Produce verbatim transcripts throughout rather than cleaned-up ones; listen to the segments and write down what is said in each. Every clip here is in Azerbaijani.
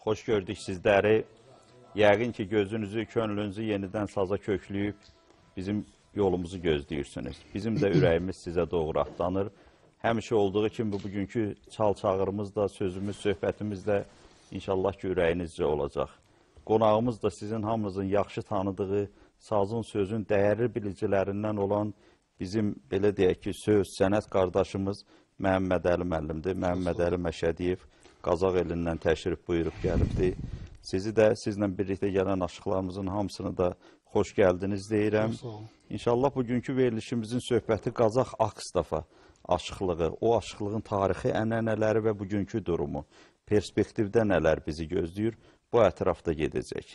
xoş gördük sizləri. Yəqin ki, gözünüzü, könlünüzü yenidən saza kökləyib bizim yolumuzu gözləyirsiniz. Bizim də ürəyimiz sizə doğru atlanır. Həmişə olduğu kimi bugünkü çal-çağırımız da, sözümüz, söhbətimiz də inşallah ki, ürəyinizcə olacaq. Qonağımız da sizin hamınızın yaxşı tanıdığı, sazın, sözün dəyərli bilicilərindən olan bizim, belə deyək ki, söz, sənət qardaşımız Məhəmməd Əli müəllimdir. Məhəmməd Əli Məşədiyev Qazaq elindən təşrif buyurub gəlibdir. Sizi də, sizlə birlikdə gələn aşıqlarımızın hamısını da xoş gəldiniz deyirəm. İnşallah bugünkü verilişimizin söhbəti Qazaq Akstafa aşıqlığı, o aşıqlığın tarixi, ənənələri və bugünkü durumu, perspektivdə nələr bizi gözləyir, bu ətrafda gedəcək.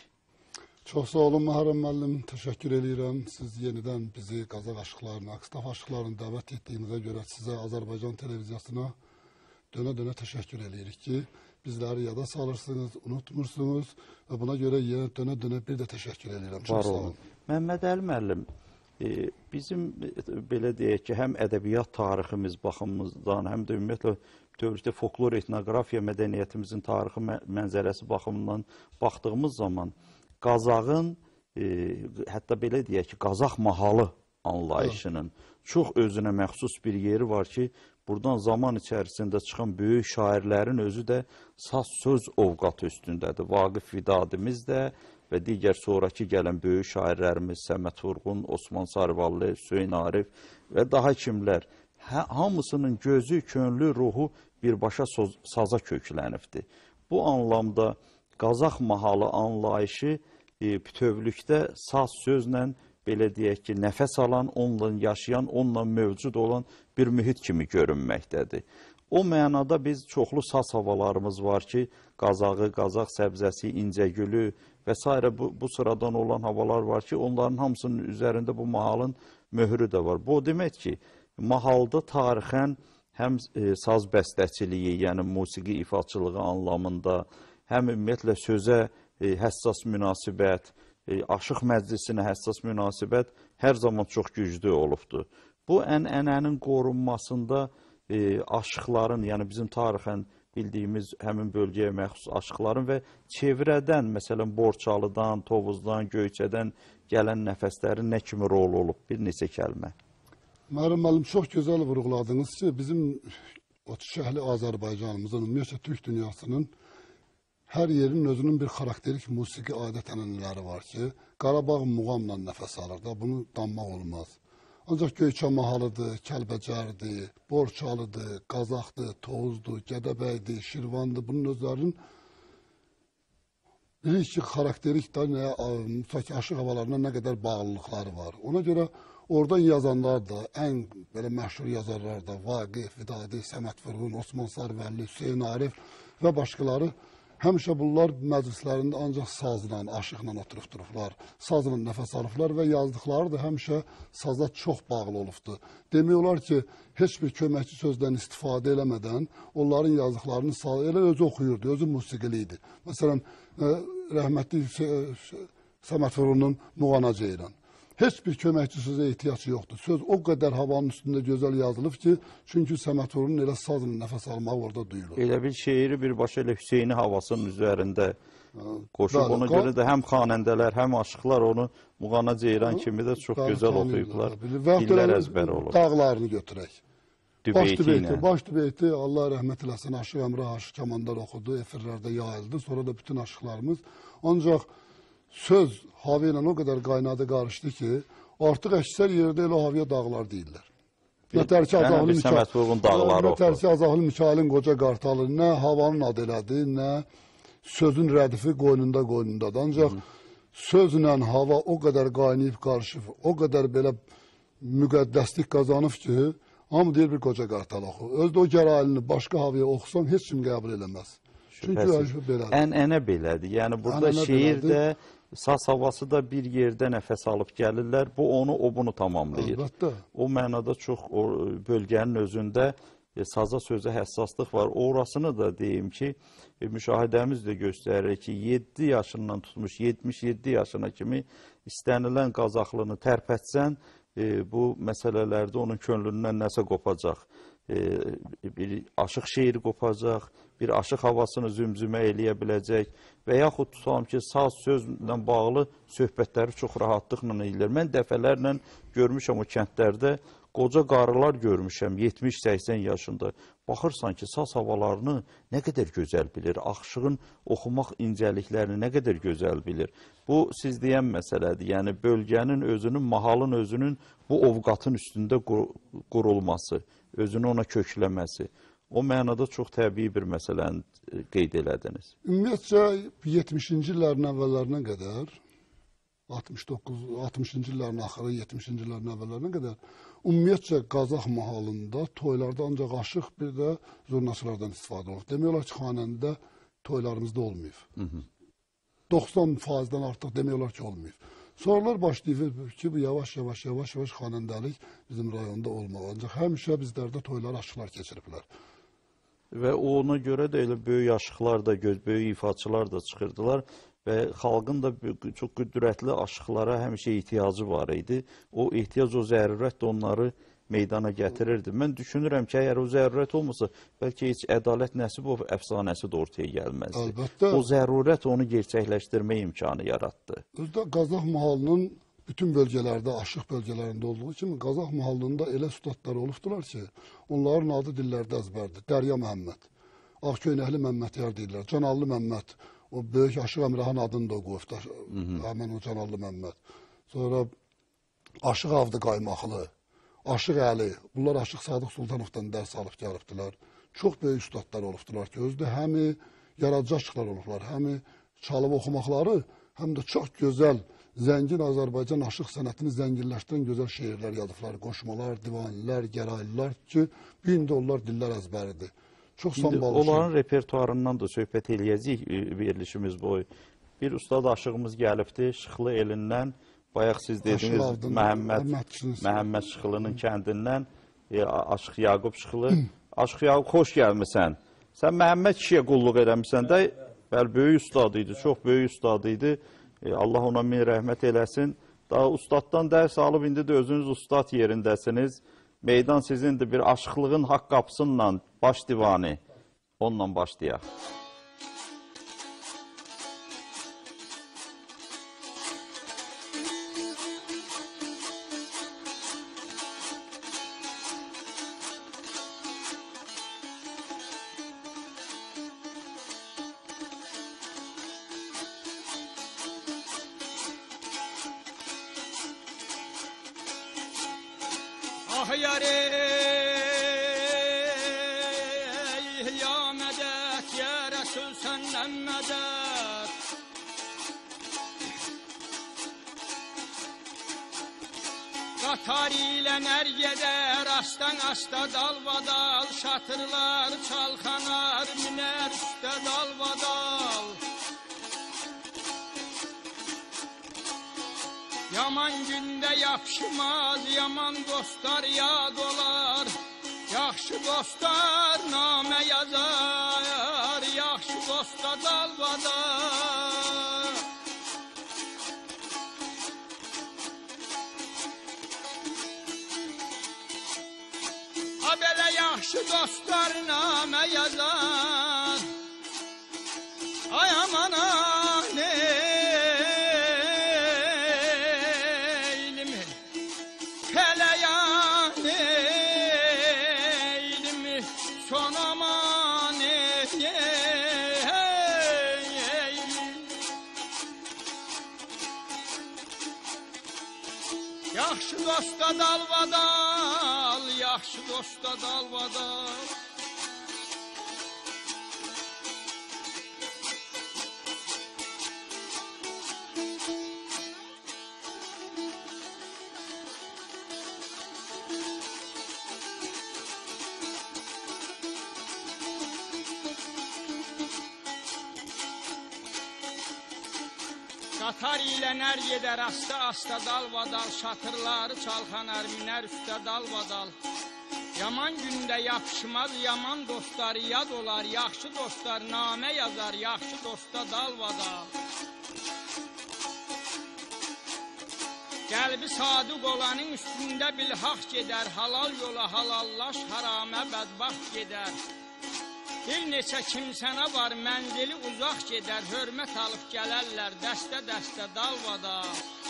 Çox sağ olun Məhərrəm müəllim, təşəkkür edirəm. Siz yenidən bizi Qazaq aşıqlarına, Akstafa aşıqlarını dəvət etdiyinizə görə sizə Azərbaycan televiziyasına dönə-dönə təşəkkür edirik ki, bizləri yada salırsınız, unutmursunuz və buna görə yenə dönə-dönə bir də təşəkkür edirəm. Çox sağ olun. Məhəmməd Əli müəllim, e, bizim belə deyək ki, həm ədəbiyyat tariximiz baxımımızdan, həm də ümumiyyətlə bütövlükdə folklor, etnografiya mədəniyyətimizin tarixi mənzərəsi baxımından baxdığımız zaman Qazağın, e, hətta belə deyək ki, Qazaq mahalı anlayışının çox özünə məxsus bir yeri var ki, buradan zaman içərisində çıxan böyük şairlərin özü də saz söz ovqatı üstündədir. Vaqif Vidadimiz də və digər sonraki gələn böyük şairlərimiz Səməd Vurğun, Osman Sarıvallı, Hüseyn Arif və daha kimlər, hə, hamısının gözü, könlü, ruhu birbaşa saza köklənibdir. Bu anlamda Qazaq mahalı anlayışı e, bütövlükdə saz sözlə, belə deyək ki, nəfəs alan, onunla yaşayan, onunla mövcud olan bir mühit kimi görünməkdədir. O mənada biz çoxlu saz havalarımız var ki, Qazağı, Qazaq səbzəsi, İncəgülü və s. Bu, bu sıradan olan havalar var ki, onların hamısının üzərində bu mahalın möhrü də var. Bu demək ki, mahalda tarixən həm e, saz bəstəçiliyi, yəni musiqi ifaçılığı anlamında, həm ümumiyyətlə sözə e, həssas münasibət, e, aşıq məclisinə həssas münasibət hər zaman çox güclü olubdur. Bu ənənənin qorunmasında e, aşıqların, yəni bizim tarixən bildiyimiz həmin bölgəyə məxsus aşıqların və çevrədən, məsələn, Borçalıdan, Tovuzdan, Göyçədən gələn nəfəslərin nə kimi rolu olub? Bir neçə kəlmə. Məhərrəm müəllim, çox gözəl vurğuladınız ki, bizim o şəhli Azərbaycanımızın, ümumiyyətlə Türk dünyasının hər yerinin özünün bir xarakterik musiqi adət ənənələri var ki, Qarabağ muğamla nəfəs alır da, bunu danmaq olmaz. Ancaq Göyçə mahalıdır, Kəlbəcərdir, Borçalıdır, Qazaqdır, Tovuzdur, Gədəbəydir, Şirvandır, bunun özlərinin bilirik ki, xarakterik da nə, müsaki aşıq havalarına nə qədər bağlılıqları var. Ona görə oradan yazanlar da, ən belə məşhur yazarlar da, Vaqif, Vidadi, Səməd Vurğun, Osman Sarıvallı, Hüseyn Arif və başqaları, həmişə bunlar məclislərində ancaq sazla, aşıqla oturub durublar, sazla nəfəs alıblar və yazdıqları da həmişə sazla çox bağlı olubdur. Demək olar ki, heç bir köməkçi sözdən istifadə eləmədən onların yazdıqlarını elə özü oxuyurdu, özü musiqili idi. Məsələn, rəhmətli Səməd Vurğunun Muğana Ceyran. Heç bir köməkçi sözə ehtiyac yoxdur. Söz o qədər havanın üstündə gözəl yazılıb ki, çünki Səməd Vurğunun elə sazla nəfəs almağı orada duyulur. Elə bir şeiri birbaşa elə Hüseyni havasının üzərində qoşub, ona görə də həm xanəndələr, həm aşıqlar onu Muğana Ceyran kimi də çox gözəl oxuyublar. İllər əzbər olur. Dağlarını götürək. Dübeyti ilə. Baş dübeyti, Allah rəhmət eləsin, Aşıq Əmrah Aşıq Kamandar oxudu, efirlərdə yayıldı, sonra da bütün aşıqlarımız. Ancaq söz hava ilə o qədər qaynadı, qarışdı ki, artıq əksər yerdə elə havaya dağlar deyirlər. Nətər ki, Azahlı Mikailin qoca qartalı nə havanın adı elədi, nə sözün rədifi qoynunda qoynundadır. Ancaq sözlə hava o qədər qaynayıb qarışıb, o qədər belə müqəddəslik qazanıb ki, hamı deyir bir qoca qartal oxu. Özdə o gərayilini başqa havaya oxusan, heç kim qəbul eləməz. Şübhəsiz. Ənənə belədir. Yəni, burada şeirdə, saz havası da bir yerdə nəfəs alıb gəlirlər. Bu, onu, o bunu tamamlayır. Əlbəttə. O mənada çox o, bölgənin özündə e, saza sözə həssaslıq var. Orasını da deyim ki, e, müşahidəmiz də göstərir ki, yeddi yaşından tutmuş, yetmiş yeddi yaşına kimi istənilən qazaqlığını tərpətsən, e, bu məsələlərdə onun könlündən nəsə qopacaq. bir aşıq şeiri qopacaq, bir aşıq havasını zümzümə eləyə biləcək və yaxud tutalım ki, saz sözlə bağlı söhbətləri çox rahatlıqla edirlər. Mən dəfələrlə görmüşəm o kəndlərdə, qoca qarılar görmüşəm, yetmiş səksən yaşında. Baxırsan ki, saz havalarını nə qədər gözəl bilir, axşığın oxumaq incəliklərini nə qədər gözəl bilir. Bu, siz deyən məsələdir, yəni bölgənin özünün, mahalın özünün bu ovqatın üstündə qurulması, özünü ona kökləməsi. O mənada çox təbii bir məsələni qeyd elədiniz. Ümumiyyətcə, yetmişinci illərin əvvəllərinə qədər, altmış doqquz altmışıncı illərin axırı, yetmişinci illərin əvvəllərinə qədər, ümumiyyətcə Qazax mahalında toylarda ancaq aşıq bir də zurnaçılardan istifadə olunur. Demək olar ki, xanəndə toylarımızda olmayıb. doxsan faizdən artıq demək olar ki, olmayıb. Sonralar başlayıb ki, bu yavaş yavaş yavaş yavaş xanəndəlik bizim rayonda olmalı. Ancaq həmişə bizlərdə toylar, aşıqlar keçiriblər. Və ona görə də elə böyük aşıqlar da, böyük ifaçılar da çıxırdılar və xalqın da çox qüdrətli aşıqlara həmişə ehtiyacı var idi. O ehtiyac, o zərurət də onları meydana gətirirdi. Mən düşünürəm ki, əgər o zərurət olmasa, bəlkə heç Ədalət Nəsibov əfsanəsi də ortaya gəlməzdi. Əlbəttə. O zərurət onu gerçəkləşdirmə imkanı yaratdı. Özdə Qazax mahalının bütün bölgələrdə, aşıq bölgələrində olduğu kimi, Qazax mahalında elə üstadlar olubdular ki, onların adı dillərdə əzbərdir. Dərya Məhəmməd, Ağköynəkli Məmmədiyar deyirlər, Canallı Məmməd, o böyük Aşıq Əmrəhan adını da qoyubdu, həmən o Canallı Məmməd. Sonra Aşıq Avdı Qaymaqlı, Aşıq Əli, bunlar Aşıq Sadıq Sultanovdan dərs alıb gəlibdilər. Çox böyük üstadlar olubdular ki, özdə həmi yaradıcı aşıqlar olublar, həmi çalıb oxumaqları, həm də çox gözəl, zəngin Azərbaycan aşıq sənətini zənginləşdirən gözəl şeirlər yazıblar, qoşmalar, divanilər, gəraylılar ki, bir indi onlar dillər əzbəridir. Çox sambalı şey. Onların repertuarından da söhbət eləyəcəyik verilişimiz boyu. Bir ustad aşığımız gəlibdi, Şıxlı elindən, bayaq siz dediniz, Məhəmməd, Məhəmməd Şıxlının kəndindən, e, Aşıq Yaqub Şıxlı. Aşıq Yaqub, xoş gəlmirsən. Sən Məhəmməd kişiyə qulluq edəmirsən də, bəli, böyük ustad idi, çox böyük ustad idi. E, Allah ona min rəhmət eləsin. Daha ustaddan dərs alıb, indi də özünüz ustad yerindəsiniz. Meydan sizindir, bir aşıqlığın haqq qapısıyla baş divanı. Onunla başlayaq. Ah yare, ya medet, ya Resul senden medet. Qatar ilə nər gedər, astan asta dalbadal, şatırlar çalxanar, miner üstə dalbadal. Yaman gündə yapışmaz, yaman dostlar yad olar. Yaxşı dostlar namə yazar, yaxşı dosta dalbadar. Ha belə yaxşı dostlar namə yazar. Ay aman ne yaxşı dosta dalbadal, yaxşı dosta dalbadal. Qatar ilə nər gedər, asta-asta dalbadal, şatırları çalxanar, minər üstə dalbadal. Yaman gündə yapışmaz, yaman dostlar yad olar, yaxşı dostlar namə yazar, yaxşı dosta dalbadal. Qəlbi sadiq olanın üstündə bilhaq gedər, halal yola halallaş, haramə bədbaxt gedər. Bir neçə kimsənə var, mənzili uzaq gedər, hörmət alıb gələrlər, dəstə-dəstə dalvada.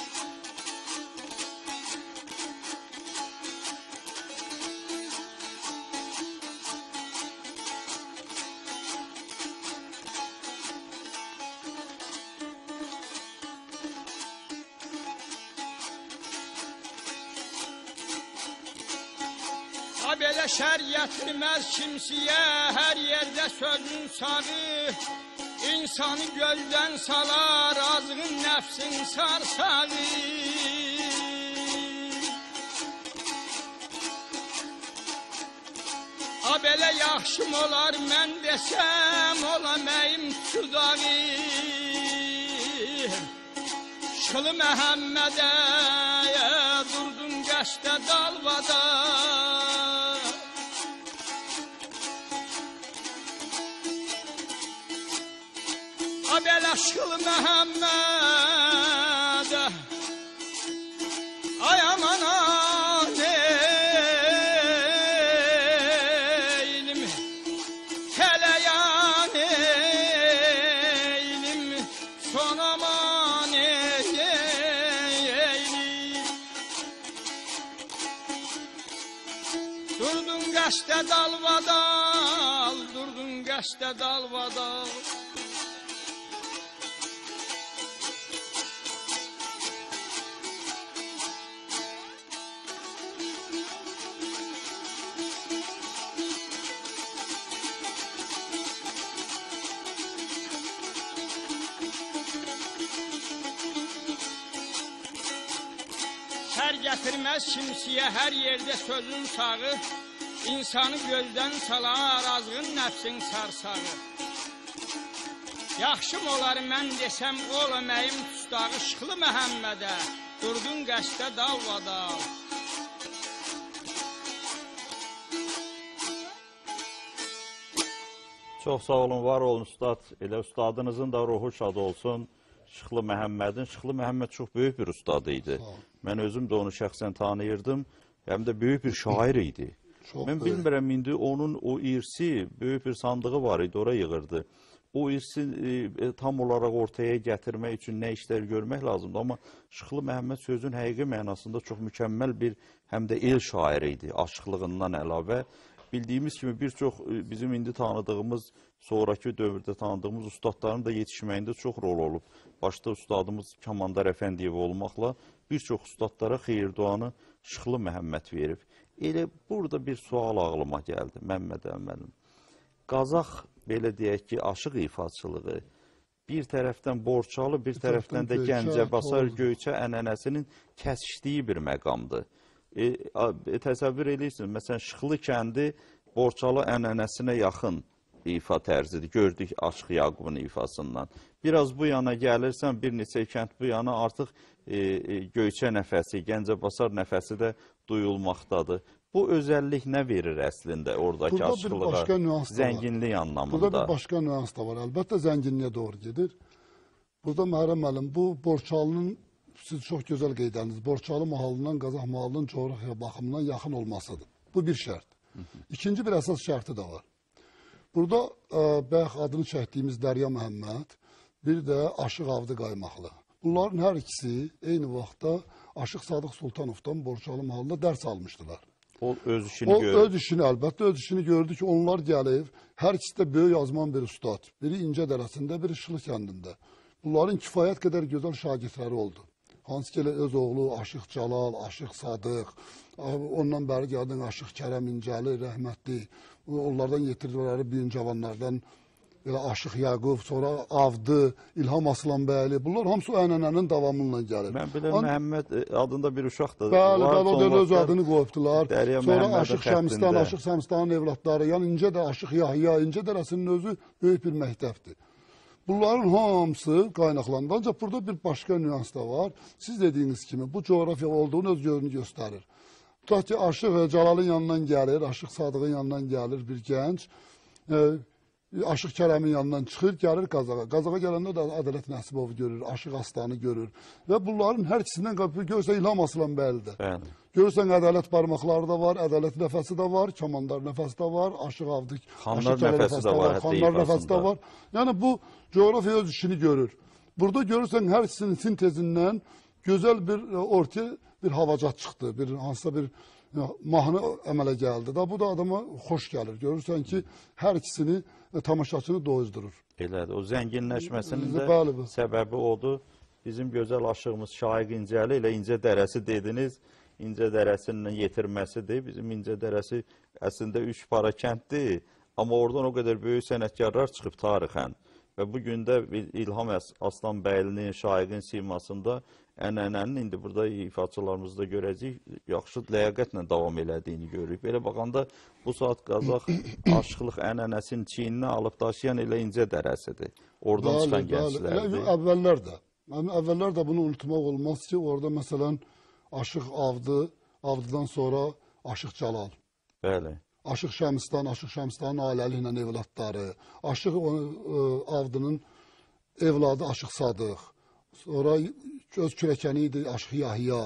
Ha belə şər gətirməz kimsiyə, hər yerdə sözün sağı, insanı gözdən salar, azğın nəfsin sarsağı. Ha belə yaxşım olar mən desəm, olaməyim tudağı. Şılı Məhəmmədə durdum qəşdə dalvada. Belə Şılı Məhəmməd, ay aman aneylim, teleyan eylim, son aman eylim. Durdun qəşdə dalvadal, durdun qəşdə dalvadal. Şər gətirməz kimsiyə, hər yerdə sözün sağı, insanı gözdən salar, azğın nəfsin sarsağı. Yaxşım olar mən desəm, olaməyim tustağı, Şılı Məhəmmədə durdun qəşdə dalvadal. Çox sağ olun, var olun ustad. Elə ustadınızın da ruhu şad olsun. Şılı Məhəmmədin. Şılı Məhəmməd çox böyük bir ustad idi. Mən özüm də onu şəxsən tanıyırdım. Həm də böyük bir şair idi. Çox mən böyük. Bilmirəm, indi onun o irsi, böyük bir sandığı var idi, ora yığırdı. O irsi e, tam olaraq ortaya gətirmək üçün nə işlər görmək lazımdır. Amma Şılı Məhəmməd sözün həqiqi mənasında çox mükəmməl bir, həm də el şairi idi, aşıqlığından əlavə. Bildiyimiz kimi bir çox bizim indi tanıdığımız, sonraki dövrdə tanıdığımız ustadların da yetişməyində çox rol olub. Başda ustadımız Kamandar Əfəndiyev olmaqla bir çox ustadlara xeyir-duanı Şılı Məhəmməd verib. Elə burada bir sual ağlıma gəldi, Məmməd əmməlim. Qazaq, belə deyək ki, aşıq ifaçılığı bir tərəfdən Borçalı, bir tərəfdən də Gəncəbasar Göyçə ənənəsinin kəsişdiyi bir məqamdır. E, e, təsəvvür edirsiniz, məsələn, Şıxlı kəndi Borçalı ənənəsinə yaxın ifa tərzidir. Gördük Aşıq Yaqubun ifasından. Biraz bu yana gəlirsən, bir neçə kənd bu yana artıq e, e, Göyçə nəfəsi, Gəncəbasar nəfəsi də duyulmaqdadır. Bu özəllik nə verir əslində oradakı aşıqlığa, zənginlik anlamında? Burada bir başqa nüans da var. Əlbəttə zənginliyə doğru gedir. Burada Məhrəm müəllim, bu Borçalının, siz çox gözəl qeyd ediniz, Borçalı mahalından Qazaq mahalının coğrafiya baxımından yaxın olmasıdır. Bu bir şərt. İkinci bir əsas şərti də var. Burada ə, bəx adını çəkdiyimiz Dərya Məhəmməd, bir də Aşıq Avdı Qaymaqlı. Bunların hər ikisi eyni vaxtda Aşıq Sadıq Sultanovdan Borçalı mahalında dərs almışdılar. O öz işini o, gördü. Öz işini, əlbəttə öz işini gördü ki, onlar gəlib, hər ikisi də böyük yazman bir ustad. Biri İncə dərəsində, biri Şılı kəndində. Bunların kifayət qədər gözəl şagirdləri oldu. Hansı ki, öz oğlu Aşıq Cəlal, Aşıq Sadıq, ondan bəri gəldin Aşıq Kərəm İncəli, rəhmətli, onlardan yetirdikləri büyün cavanlardan elə Aşıq Yaqub, sonra Avdı, İlham Aslanbəyli, bunlar hamısı o ənənənin davamıyla gəlir. Mən biləm, An Məhəmməd adında bir uşaq da bəli, var. Bəli, o da öz adını qoyubdular. Dərya sonra Aşıq Şəmistan, Aşıq Şəmistanın evlatları, yəni İncə də Aşıq Yahya, İncə dərəsinin özü böyük bir məktəbdir. Bunların hamısı qaynaqlandı. Ancaq burada bir başqa nüans da var. Siz dediyiniz kimi bu coğrafiya olduğunu öz yönünü göstərir. Tutaq ki, Aşıq Cəlalın yanından gəlir, Aşıq Sadığın yanından gəlir bir gənc. E, Aşıq Kərəmin yanından çıxır, gəlir Qazağa. Qazağa gələndə də Ədalət Nəsibovu görür, Aşıq Aslanı görür. Və bunların hər ikisindən görürsən İlham Aslanbəylidir. Bəli. Görürsən Ədalət barmaqları da var, Ədalət nəfəsi də var, Kamandar nəfəsi də var, Aşıq Avdik, Xanlar nəfəsi də var, Xanlar nəfəsi də var. Yəni bu coğrafiya öz işini görür. Burada görürsən hər ikisinin sintezindən gözəl bir ortaya bir havacat çıxdı, bir hansısa bir mahnı əmələ gəldi. Da bu da adama xoş gəlir. Görürsən ki, hər ikisini tamaşaçını doyuzdurur. Elədir. O zənginləşməsinin də Bəli, bəli. səbəbi odur. Bizim gözəl aşığımız Şaiq İncəli ilə İncə Dərəsi dediniz. İncə Dərəsinin yetirməsidir. Bizim İncə Dərəsi əslində üç para kənddir. Amma oradan o qədər böyük sənətkarlar çıxıb tarixən. Və bu gün də İlham Aslanbəylinin, Şaiqin simasında ənənənin indi burada ifaçılarımızda görəcəyik, yaxşı ləyaqətlə davam elədiyini görürük. Belə baxanda bu saat Qazaq aşıqlıq ənənəsinin çiyninə alıb daşıyan elə İncə Dərəsidir. Oradan çıxan gənclərdir. Əvvəllər də. Əvvəllər də bunu unutmaq olmaz ki, orada məsələn Aşıq Avdı, Avdıdan sonra Aşıq Cəlal. Bəli. Aşıq Şəmstan, Aşıq Şəmstanın ailəli ilə evladları, Aşıq Avdının evladı Aşıq Sadıq, sonra öz kürəkəni idi Aşıq Yahya,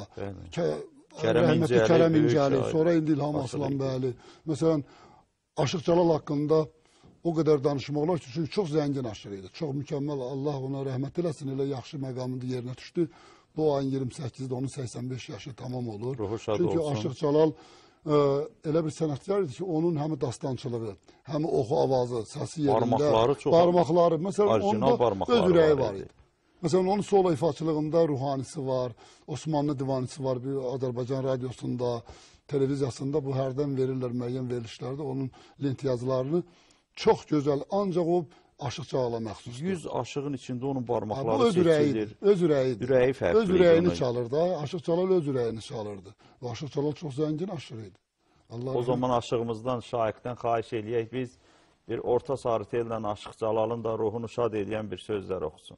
rəhmətli Kərəm İncəli, sonra indi İlham Aslanbəyli. Məsələn, Aşıq Cəlal haqqında o qədər danışmaq olar ki, çünki çox zəngin aşıq idi, çox mükəmməl, Allah ona rəhmət eləsin, elə yaxşı məqamında yerinə düşdü. Bu ayın iyirmi səkkizdə onun səksən beş yaşı tamam olur. Çünki Aşıq Cəlal elə bir sənətkar idi ki, onun həm dastançılığı, həm oxu avazı, səsi yerində, barmaqları çox, barmaqları, məsələn, onda öz ürəyi var idi. Məsələn, onun solo ifaçılığında ruhanisi var, Osmanlı divanisi var, bir Azərbaycan radiosunda, televiziyasında bu hərdən verirlər müəyyən verilişlərdə onun lent yazılarını. Çox gözəl, ancaq o Aşıq Cəlala məxsusdur. yüz aşığın içində onun barmaqları seçilir. Öz ürəyidir. Ürəyi fərqli. Öz ürəyini çalır da. Aşıq Cəlal öz ürəyini çalırdı. Və Aşıq Cəlal çox zəngin aşıq idi. O zaman aşığımızdan, Şaiqdən xahiş eləyək biz bir orta sarı tellə Aşıq Cəlalın da ruhunu şad edən bir sözlər oxusun.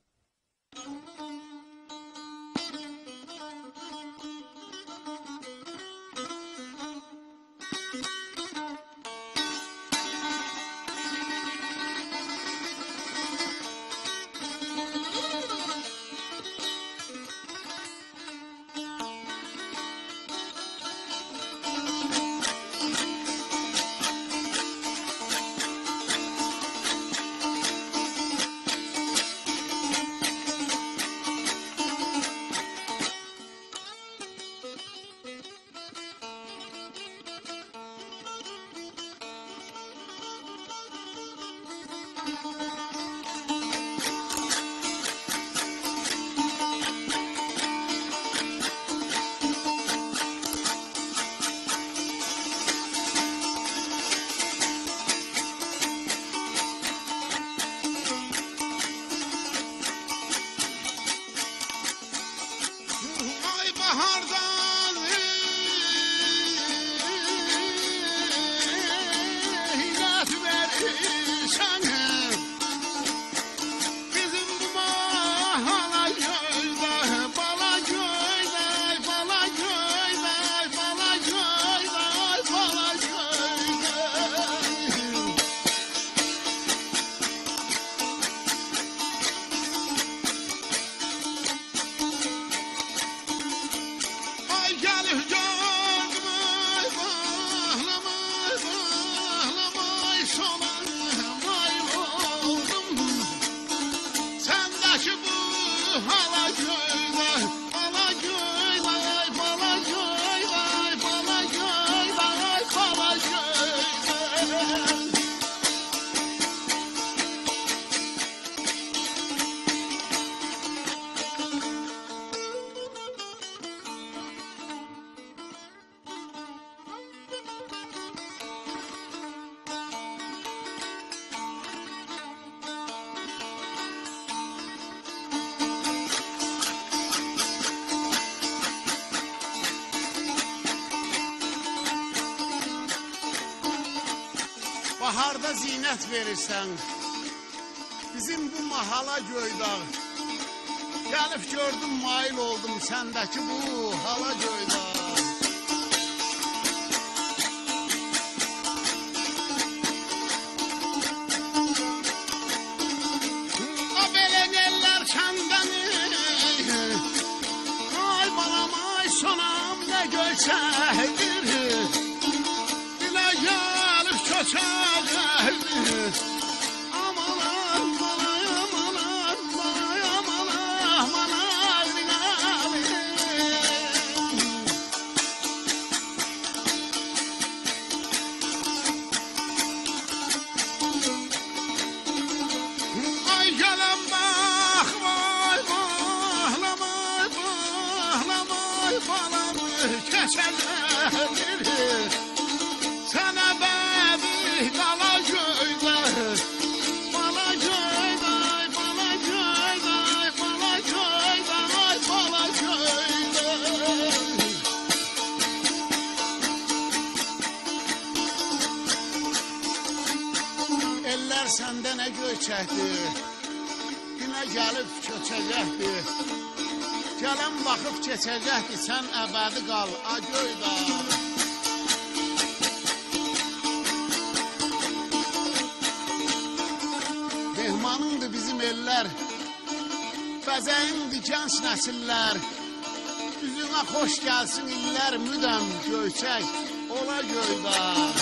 Baharda zinət verirsən, bizim bu mahala göydağ. Gəlib gördüm, mail oldum səndəki bu hala göydağ. çəkir, dilə gəlib köçəcəkdir. Aman aman aman aman aman aman ay gələn bax vay bağlamay bağlamay balam keçəcəkdir. Sənə bədi qala göydə, bala göydə, bala göydə, bala göydə, bala göydə. Eller səndə nə göçəkdir, günə gəlib köçəcəkdir. Gələn baxıb keçəcəkdir, sən əbədi qal, a göydə. Mehmanındır bizim eller, bəzəyindir gənc nəsillər. Üzünə xoş gəlsin iller müdəm göyçək, ola göydə.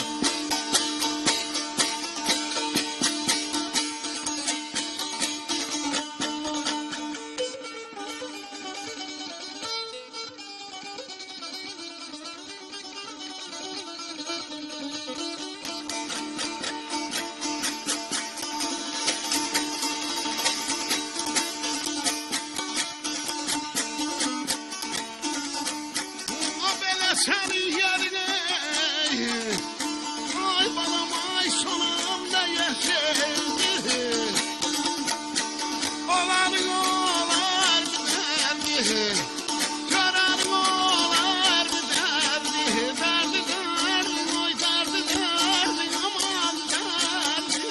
Sənin yerinə, ay balam, ay sonam da yaşayır. Olanın olar bir dərdi, görənin olar bir dərdi. Dərdi dərdi, oy dərdi dərdi, aman dərdi.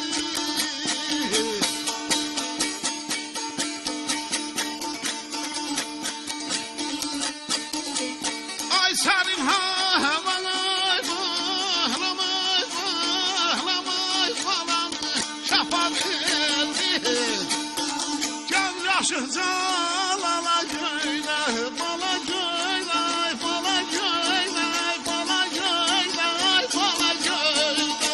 Ay sənin havanay, bağlamay, bağlamay falan şafa verdi. Göz yaşı calala göydə, bala göydə, bala göydə, bala göydə, bala göydə.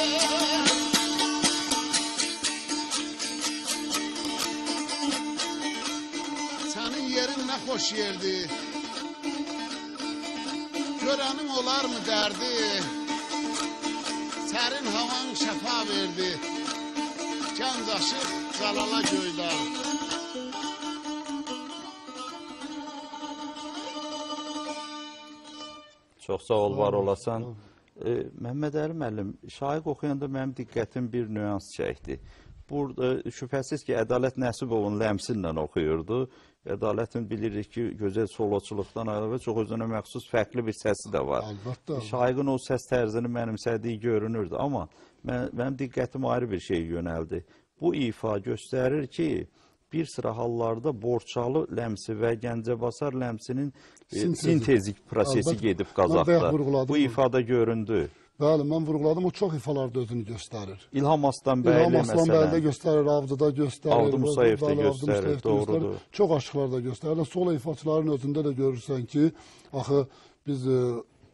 Sənin yerin nə xoş yerdir, görənin olar mı dərdi, sərin havan şəfa verdi, gəncə aşıq zalala göydə. Çox sağ ol, var olasan. E, Məhəmməd Əli müəllim, Şaiq oxuyanda mənim diqqətim bir nüans çəkdi. Burada şübhəsiz ki, Ədalət Nəsibovun ləmsinlə oxuyurdu. Ədalətin bilirik ki, gözəl soloçuluqdan əlavə çox özünə məxsus fərqli bir səsi də var. Əlbəttə. Şaiqin o səs tərzini mənimsədiyi görünürdü, amma mən, mənim diqqətim ayrı bir şey yönəldi. Bu ifa göstərir ki, bir sıra hallarda Borçalı ləmsi və Gəncəbasar ləmsinin Sintezik. sintezik prosesi Əlbəttə. gedib Mən bayaq Qazaxda. vurğuladım Bu bunu. ifada göründü. Bəli, mən vurğuladım, o çox ifalarda özünü göstərir. İlham Aslanbəyli İlham Aslanbəylidə məsələn. göstərir, Avcıda göstərir. Avdu Musayevdə Bəli, Avdu göstərir, Musayevdə doğrudur. göstərir. Çox aşıqlarda göstərir. Solo ifaçıların özündə də görürsən ki, axı biz e,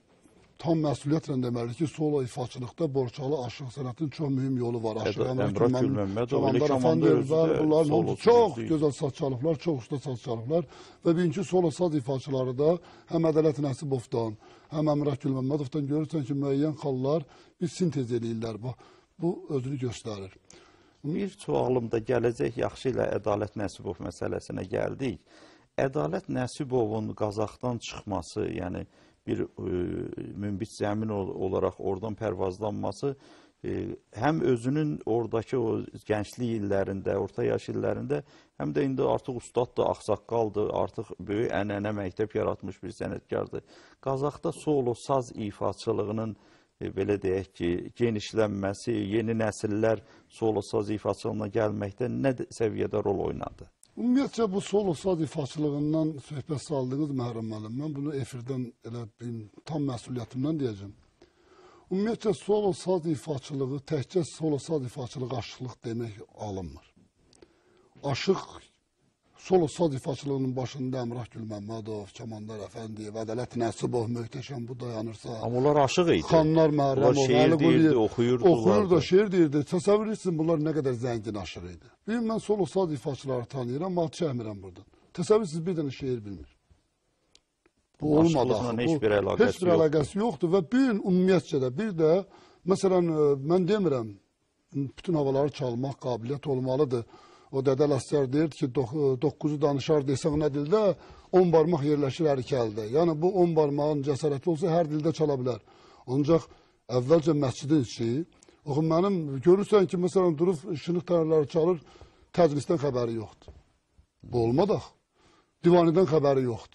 tam məsuliyyətlə deməli ki, solo ifaçılıqda Borçalı aşıq sənətin çox mühüm yolu var. Aşıq Əmrah Gülməmmədov, elə komanda özü də bunların solo hamısı çox sözü. gözəl saz çalıblar, çox usta saz çalıblar və bugünkü solo saz ifaçıları da həm Ədalət Nəsibovdan, həm Əmrah Gülməmmədovdan görürsən ki, müəyyən xallar bir sintez eləyirlər. Bu, bu özünü göstərir. Bir sualımda gələcək yaxşı ilə Ədalət Nəsibov məsələsinə gəldik. Ədalət Nəsibovun Qazaxdan çıxması, yəni bir e, münbit zəmin olaraq oradan pərvazlanması e, həm özünün oradakı o gənclik illərində, orta yaş illərində, həm də indi artıq ustaddır, ağsaqqaldır, artıq böyük ənənə məktəb yaratmış bir sənətkardır. Qazaxda solo saz ifaçılığının e, belə deyək ki, genişlənməsi, yeni nəsillər solo saz ifaçılığına gəlməkdə nə səviyyədə rol oynadı? Ümumiyyətcə, bu solo saz ifaçılığından söhbət saldığınız Məhrəm müəllim, mən bunu efirdən elə bir tam məsuliyyətimdən deyəcəm. Ümumiyyətcə, solo saz ifaçılığı, təkcə solo saz ifaçılığı aşıqlıq demək alınmır. Aşıq solo saz ifaçılığının başında Əmrah Gülməmmədov, Kəmandar Əfəndiyev, Ədalət Nəsibov möhtəşəm bu dayanırsa. Amma onlar aşıq idi. Xanlar Məhrəmov, şeir deyirdi, oxuyurdular. Oxuyur da, şeir deyirdi. Təsəvvür etsin bunlar nə qədər zəngin aşıq idi. Bir mən solo saz ifaçıları tanıyıram, ad çəkmirəm buradan. Təsəvvür etsin bir dənə şeir bilmir. Bu olmadı. Heç bir əlaqəsi Heç bir əlaqəsi yoxdur və bir gün ümumiyyətcə də bir də, məsələn, mən demirəm, bütün havaları çalmaq qabiliyyət olmalıdır. O Dədə Ləsgər deyirdi ki, dokkuzu danışar desək nə dildə, on barmaq yerləşir hər iki əldə. Yəni, bu on barmağın cəsarəti olsa, hər dildə çala bilər. Ancaq əvvəlcə məscidin içi, oxum, mənim görürsən ki, məsələn, durub şınıq tərləri çalır, təclisdən xəbəri yoxdur. Bu olmadaq. Divanidən xəbəri yoxdur.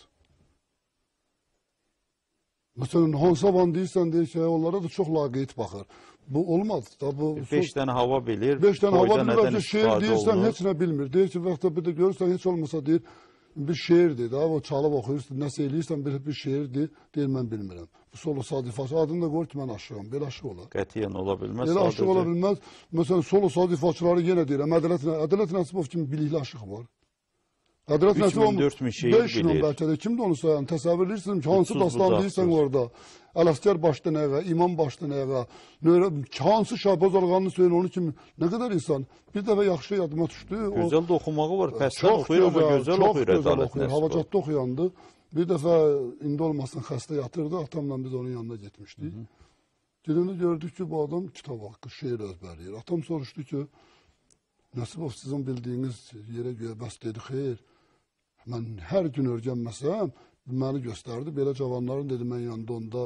Məsələn, hansı havan deyirsən, deyir ki, onlara da çox laqeyd baxır. Bu olmaz da bu. Beş dənə hava bilir. Beş dənə hava bilir və şeir deyirsən, heç nə bilmir. Deyir ki, vaxtda bir də görürsən, heç olmasa deyir, bir şeirdir da, o çalıb oxuyursan, nəsə eləyirsən, bir, bir şeirdir, deyir, mən bilmirəm. Bu solo sadifaçı, adını da qoyur ki, mən aşığım, belə aşıq olar. Qətiyyən ola bilməz. Elə aşıq ola bilməz. Məsələn, solo sadifaçıları yenə deyirəm, Ədalət Nəsibov kimi bilikli aşıq var. Ədalət Nəsibov beş min bəlkə də kimdir onu sayan? Təsəvvür edirsiniz ki, hansı dastan deyirsən orada? Ələsgər başdan ayağa, imam başdan ayağa, hansı Şahbaz Alğanını söyləyin onu kimi, nə qədər insan. Bir dəfə yaxşı yadıma düşdü. Gözəl də oxumağı var, pəsdən oxuyur, amma gözəl oxuyur Ədalət Nəsibov. Havacatda oxuyandı. Bir dəfə indi olmasın xəstə yatırdı, atamla biz onun yanına getmişdik. Gedəndə gördük ki, bu adam kitab haqqı, şeir özbərləyir. Atam soruşdu ki, Nəsibov sizin bildiyiniz yerə göyə bəs dedi, xeyr. Mən hər gün örgənməsəm, məni göstərdi. Belə cavanların dedi, mən yanında onda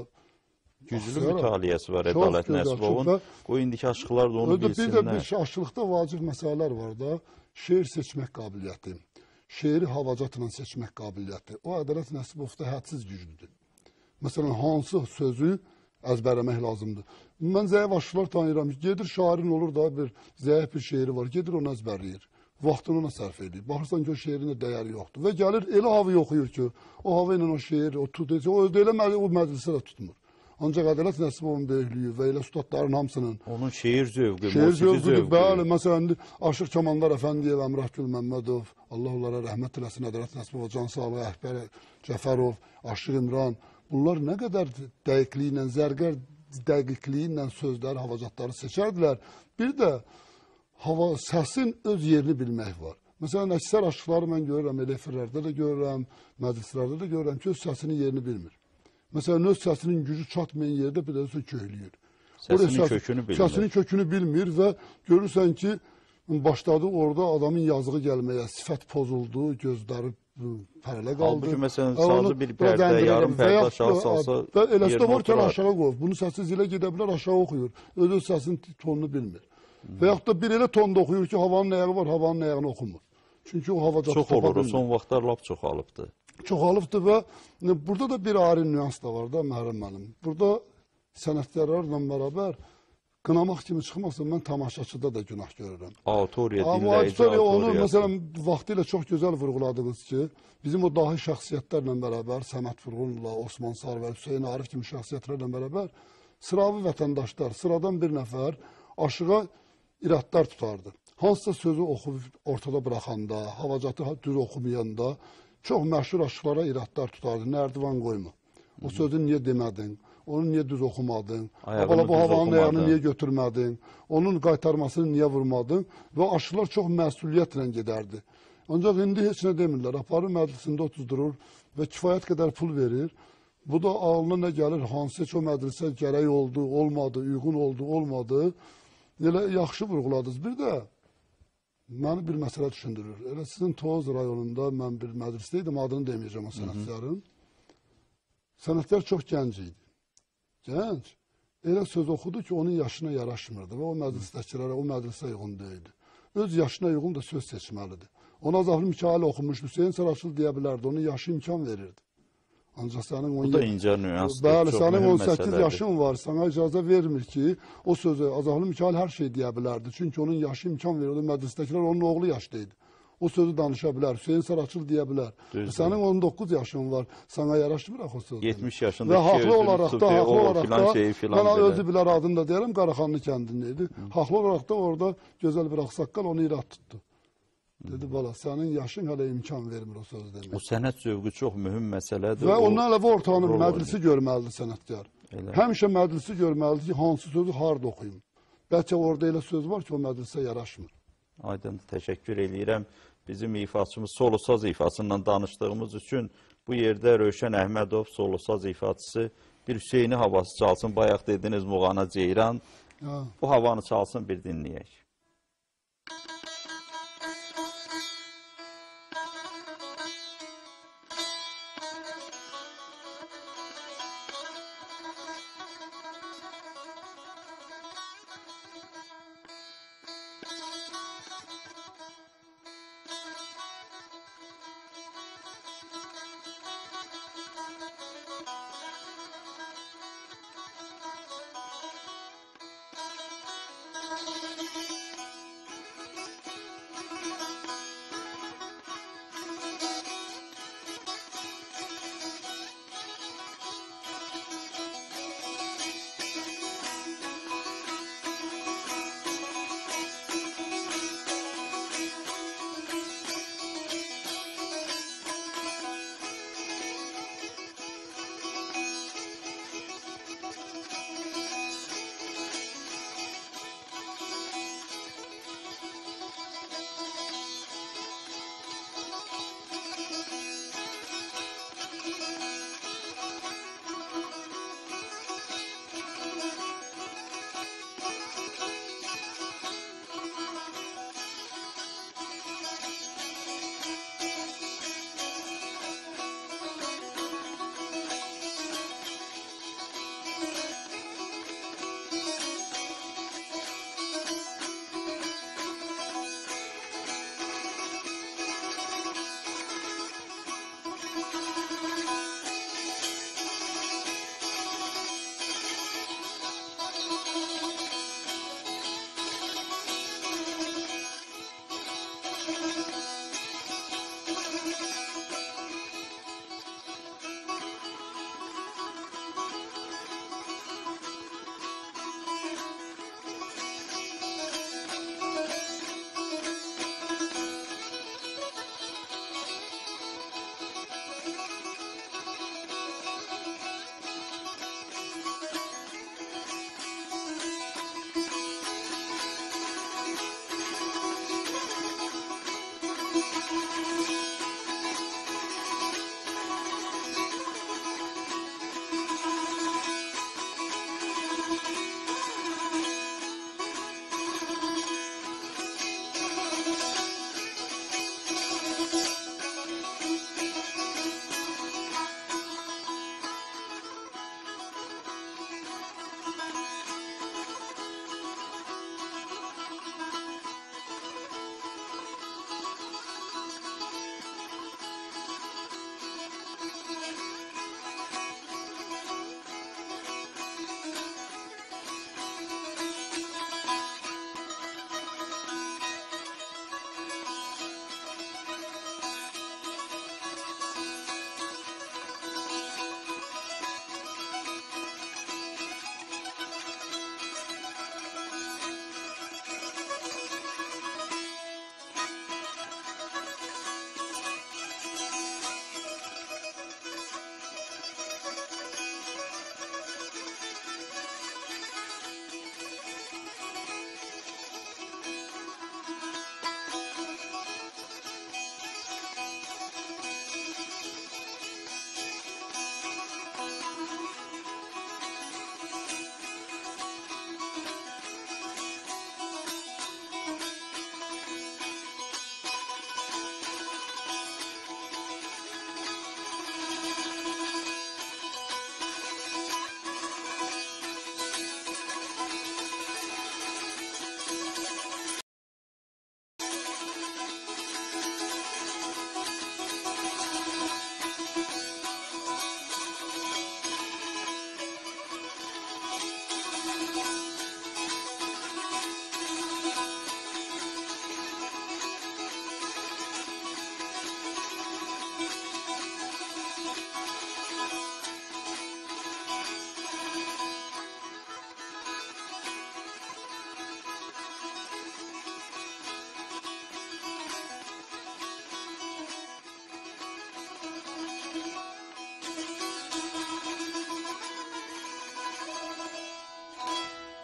güclü mütaliyyəsi var Ədalət Nəsibovun. O indiki aşıqlar da onu bilsinlər. Bir də bir aşıqlıqda vacib məsələlər var da. Şeir seçmək qabiliyyəti, şeiri havacatla seçmək qabiliyyəti. O Ədalət Nəsibovda hədsiz güclüdür. Məsələn, hansı sözü əzbərləmək lazımdır. Mən zəif aşıqlar tanıyıram. Gedir şairin olur da bir zəif bir şeiri var. Gedir onu əzbərləyir. Vaxtını ona sərf edir. Baxırsan ki, o şeirin dəyəri yoxdur. Və gəlir elə havayı oxuyur ki, o hava ilə o şeir, o tutur. O özdə elə o məclisə də tutmur. Ancaq Ədalət Nəsibovun böyüklüyü və elə ustadların hamısının onun şeir zövqü, şeir zövqüdür. Bəli, məsələn, Aşıq Kəmandar Əfəndiyev, Əmrah Gülməmmədov, Allah onlara rəhmət eləsin, Ədalət Nəsibov, Can Sağlı, Əhbər Cəfərov, Aşıq İmran. Bunlar nə qədər dəqiqliklə, zərgər dəqiqliklə sözləri, havacatları seçərdilər. Bir də hava, səsin öz yerini bilmək var. Məsələn, əksər aşıqları mən görürəm, elə efirlərdə də görürəm, məclislərdə də görürəm ki, öz səsinin yerini bilmir. Məsələn, öz səsinin gücü çatmayan yerdə bir də köhlüyür. Səsinin kökünü bilmir. Səsinin kökünü bilmir və görürsən ki, başladı orada adamın yazığı gəlməyə, sifət pozuldu, gözləri pərələ qaldı. Halbuki, məsələn, sazı bir pərdə, yarım pərdə aşağı salsa, eləsi də var ki, aşağı qoyur. Bunu səssiz ilə gedə bilər, aşağı oxuyur. Öz öz səsinin tonunu bilmir. Və yaxud da bir elə tonda oxuyur ki, havanın ayağı var, havanın ayağını oxumur. Çünki o havacatı çox olur, o son vaxtlar lap çoxalıbdır. Çoxalıbdır və burada da bir ayrı nüans da var da, Məhrəm mənim. Burada sənətkarlarla bərabər qınamaq kimi çıxmasın, mən tamaşaçıda da günah görürəm. Autoriya, dinləyici autoriyası. Onu, məsələn, vaxtı ilə çox gözəl vurğuladınız ki, bizim o dahi şəxsiyyətlərlə bərabər, Səməd Vurğunla, Osman Sarvar, Hüseyin Arif kimi şəxsiyyətlərlə bərabər sıravi vətəndaşlar, sıradan bir nəfər aşığa iradlar tutardı. Hansısa sözü oxuyub ortada buraxanda, havacatı düz oxumayanda çox məşhur aşıqlara iradlar tutardı. Nərdivan qoyma. O sözü niyə demədin? Onu niyə düz oxumadın? Abala bu havanın ayağını niyə götürmədin? Onun qaytarmasını niyə vurmadın? Və aşıqlar çox məsuliyyətlə gedərdi. Ancaq indi heç nə demirlər. Aparır məclisində otuzdurur və kifayət qədər pul verir. Bu da ağlına nə gəlir? Hansı ki o məclisə gərək oldu, olmadı, uyğun oldu, olmadı. Elə yaxşı vurğuladınız. Bir də məni bir məsələ düşündürür. Elə sizin Toz rayonunda mən bir məclisdə idim, adını deməyəcəm o sənətkarın. Sənətkar çox gənc idi. Gənc. Elə söz oxudu ki, onun yaşına yaraşmırdı və o məclisdəkilərə, o məclisə uyğun deyildi. Öz yaşına uyğun da söz seçməlidir. Ona Zahir Mikail oxumuş, Hüseyin Saraçıl deyə bilərdi, onun yaşı imkan verirdi. Ancaq sənin bu da incə nüansdır. Bəli, sənin on səkkiz yaşın var, sana icazə vermir ki, o sözü Azahlı Mikail hər şey deyə bilərdi. Çünki onun yaşı imkan verirdi, məclisdəkilər onun oğlu yaşdaydı. O sözü danışa bilər, Hüseyin Saraçıl deyə bilər. Sənin on doqquz yaşın var, sana yaraşmır axı o sözü. yetmiş yaşında və haqlı olaraq da, haqlı olaraq da, şey, mən özü bilər adını da deyərəm, Qaraxanlı kəndində idi. Haqlı olaraq da orada gözəl bir ağsaqqal onu irad tutdu. Dedi, bala, sənin yaşın hələ imkan vermir o söz O demək. sənət zövqü çox mühüm məsələdir. Və O ondan əlavə ortağının rol məclisi görməlidir sənətkar. Elə. Həmişə məclisi görməlidir ki, hansı sözü harda oxuyum. Bəlkə orada elə söz var ki, o məclisə yaraşmır. Aydın, təşəkkür eləyirəm. Bizim ifaçımız solosaz ifasından danışdığımız üçün bu yerdə Rövşən Əhmədov solosaz ifaçısı bir Hüseyni havası çalsın. Bayaq dediniz Muğana Ceyran. Ha. Bu havanı çalsın, bir dinləyək. Thank you.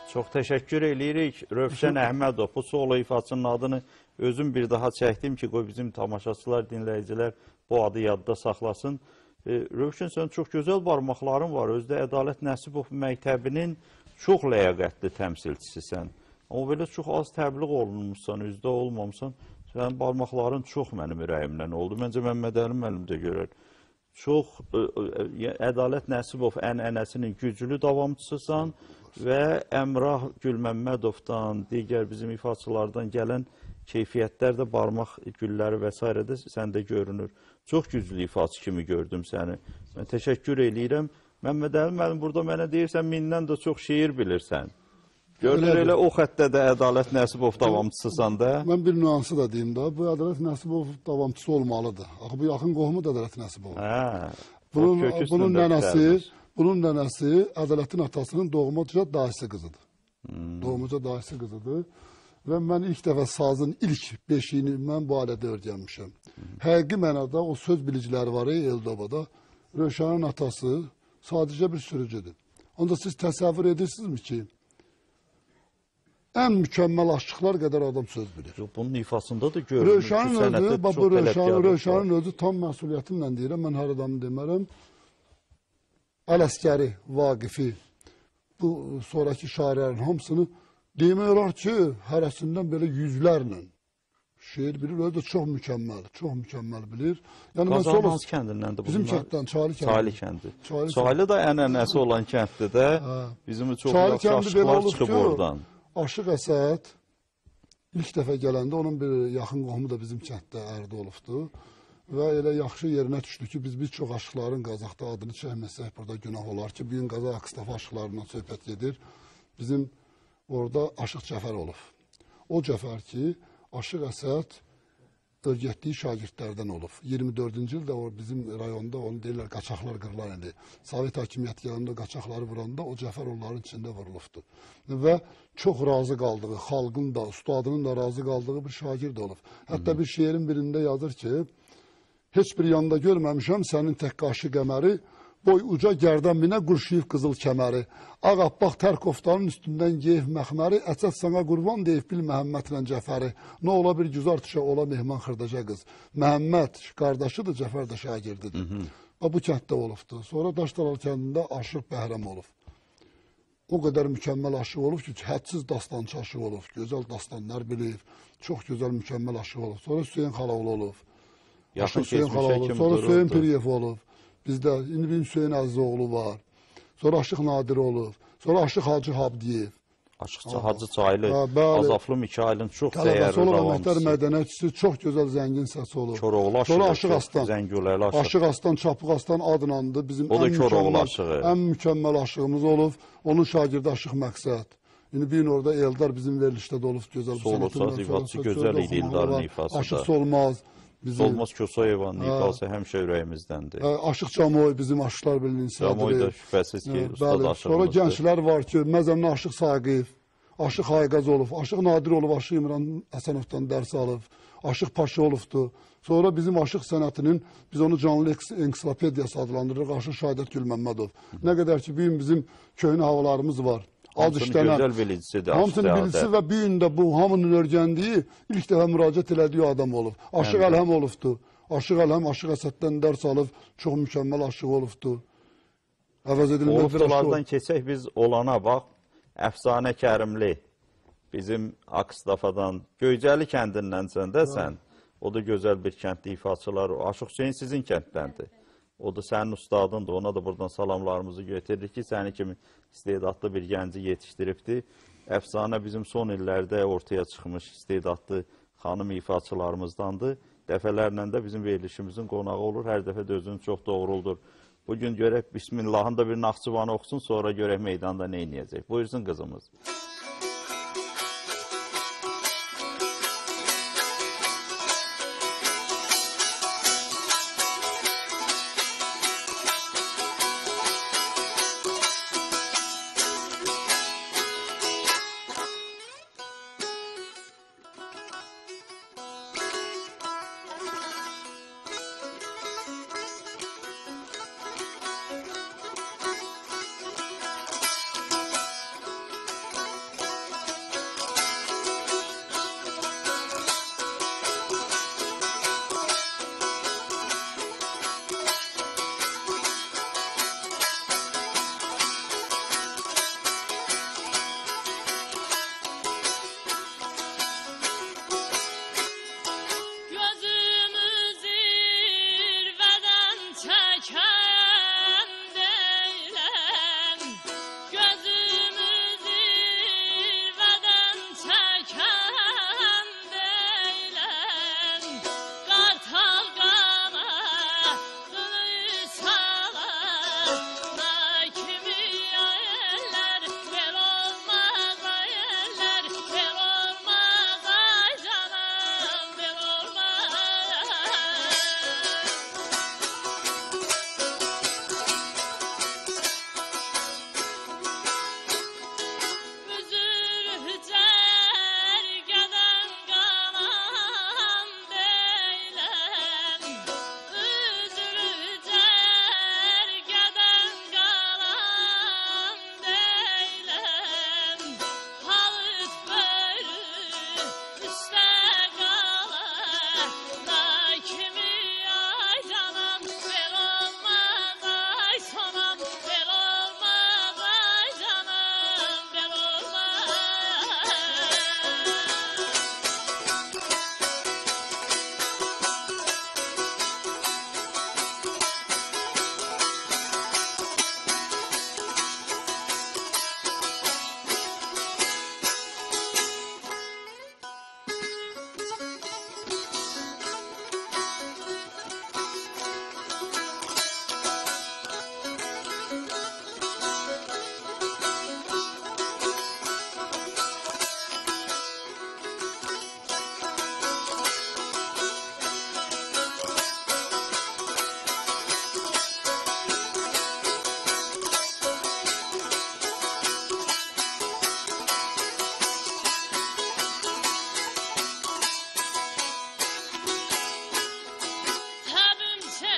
Çox təşəkkür eləyirik. Rövşən Əhmədov, bu solo ifaçının adını özüm bir daha çəkdim ki, qoy bizim tamaşaçılar, dinləyicilər bu adı yadda saxlasın. E, Rövşən, sən çox gözəl barmaqların var. Özdə Ədalət Nəsibov məktəbinin çox ləyaqətli təmsilçisisən. Amma belə çox az təbliğ olunmuşsan, üzdə olmamısan. Sənin barmaqların çox mənim ürəyimdən oldu. Məncə Məmməd Əli müəllim də görər. Çox ə, ə, Ədalət Nəsibov ənənəsinin güclü davamçısısan və Əmrah Gülməmmədovdan, digər bizim ifaçılardan gələn keyfiyyətlər də barmaq gülləri və s. də səndə görünür. Çox güclü ifaçı kimi gördüm səni. Mən təşəkkür eləyirəm. Məmməd Əli müəllim, burada mənə deyirsən, mindən də çox şeir bilirsən. Görünür elə o xəttdə də Ədalət Nəsibov davamçısısan da. Mən bir nüansı da deyim da, bu Ədalət Nəsibov davamçısı olmalıdır. Axı bu yaxın qohumu da Ədalət Nəsibov. Hə, bunun, bunun nənəsi, bunun nənəsi Ədalətin atasının doğmaca dayısı qızıdır. Hmm. Doğmaca dayısı qızıdır. Və mən ilk dəfə sazın ilk beşiyini mən bu ailədə öyrənmişəm. Hmm. Həqiqi mənada o söz biliciləri var ey Eldobada. Rövşənin atası sadəcə bir sürücüdür. Ancaq siz təsəvvür edirsinizmi ki, ən mükəmməl aşıqlar qədər adam söz bilir. Bunun ifasında da görünür ki, sənətdə çox tələbkarlıq var. Rövşənin özü tam məsuliyyətimlə deyirəm, mən hər adamı demərəm. Ələskəri, Vaqifi, bu sonraki şairlərin hamısını demək olar ki, hərəsindən belə yüzlərlə şeir bilir, özü də çox mükəmməl, çox mükəmməl bilir. Yəni, Qazan hansı kəndindəndir bunlar? Bizim kənddən, Çaylı kəndi. Çaylı kəndi. Çaylı, Çaylı da ənənəsi olan kənddir də, bizim çox yaxşı aşıqlar çıxıb oradan. Aşıq Əsəd ilk dəfə gələndə onun bir yaxın qohumu da bizim kənddə ərdə olubdur. Və elə yaxşı yerinə düşdü ki, biz bir çox aşıqların Qazaxda adını çəkməsək burada günah olar ki, bugün Qazax Akstafa aşıqlarından söhbət gedir. Bizim orada Aşıq Cəfər olub. O Cəfər ki, Aşıq Əsəd örgətdiyi şagirdlərdən olub. iyirmi dördüncü ildə bizim rayonda onu deyirlər, qaçaqlar qırılan idi. Sovet hakimiyyəti yanında qaçaqları vuranda o Cəfər onların içində vurulubdur. Və çox razı qaldığı, xalqın da, ustadının da razı qaldığı bir şagird olub. Hətta bir şeirin birində yazır ki, heç bir yanda görməmişəm sənin tək qaşı qəməri, boy uca gərdən minə qurşuyub qızıl kəməri. Ağabbaq tər koftanın üstündən geyif məxməri, əçət sana qurban deyib bil Məhəmmədlə Cəfəri. Nə ola bir güzar tüşə, ola mehman xırdaca qız. Məhəmməd qardaşıdır, Cəfər də şagirdidir. Bu kənddə olubdur. Sonra Daşdalal kəndində Aşıq Bəhrəm olub. O qədər mükəmməl aşıq olub ki, hədsiz dastançı aşıq olub, gözəl dastanlar bilib, çox gözəl mükəmməl aşıq olub. Sonra Hüseyin Xalaoğlu olub. Yaxın keçmişə kimi sonra Hüseyin Piriyev olub. Bizdə indi bir Hüseyin Əzizoğlu var. Sonra Aşıq Nadir olub. Sonra Aşıq Hacı Habdiyev. Aşıq Hacı Çaylı, Azaflı Mikailin çox dəyərli davamçısı. Mədəniyyətçisi, çox gözəl zəngin səsi olub. Koroğlu aşığı, sonra Aşıq Aslan. Zəngüləli aşıq. Aşıq Aslan, Çapıq Aslan adlandı. Bizim o da Koroğlu aşığı. Ən mükəmməl aşığımız olub. Onun şagirdi Aşıq Məqsəd. İndi bir gün orada Eldar bizim verilişdə də olub gözəl. Solo saz ifası gözəl idi İldarın ifası da. Aşıq Solmaz. Solmaz Kosoyevanın ifası həmişə ürəyimizdəndir. Aşıq Camoy bizim aşıqlar birliyin sədri. Camoy da şübhəsiz ki, ustad aşığımızdır. Sonra gənclər var ki, məzəmli Aşıq Saqif, Aşıq Hayqaz olub, Aşıq Nadir olub, Aşıq İmran Həsənovdan dərs alıb, Aşıq Paşa olubdur. Sonra bizim aşıq sənətinin, biz onu canlı ensiklopediyası adlandırırıq, Aşıq Şahidət Gülməmmədov. Nə qədər ki, bugün bizim köhnə havalarımız var. Hamısının gözəl bilicisidir. Hamısının bilicisi və bir gün də bu hamının örgəndiyi ilk dəfə müraciət elədiyi adam olub. Aşıq Əlhəm olubdur. Aşıq Əlhəm, Aşıq Əsəddən dərs alıb, çox mükəmməl aşıq olubdur. Əvəz edilməz bir aşıq olub. Olubdulardan keçək biz olana bax, Əfsanə Kərimli, bizim Akstafadan, Göycəli kəndindənsən də sən. O da gözəl bir kəndli ifaçılar. Aşıq Hüseyin sizin kənddəndir. O da sənin ustadındır, ona da buradan salamlarımızı götürürük ki, səni kimi istedadlı bir gənci yetişdiribdir. Əfsanə bizim son illərdə ortaya çıxmış istedadlı xanım ifaçılarımızdandır. Dəfələrlə də bizim verilişimizin qonağı olur, hər dəfə də özünü çox doğruldur. Bugün görək Bismillahın da bir Naxçıvanı oxusun, sonra görək meydanda nə inəyəcək. Buyursun qızımız.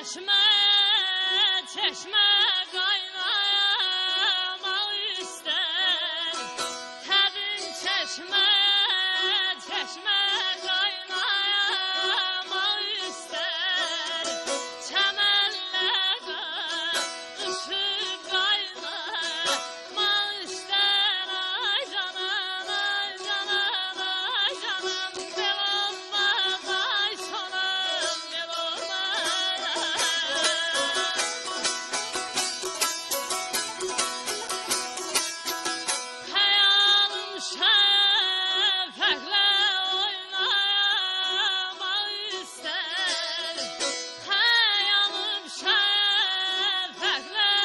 çeşme, çeşme kaynamak ister. Tebin çeşme, çeşme kaynamak ister. Çemenlere ışık kaynamak ister. Ay canım, ay canım, ay canım. Bel olmaz, ay sonum, bel olmaz. Hayalım şefekle oynamak ister. Hayalım şefekle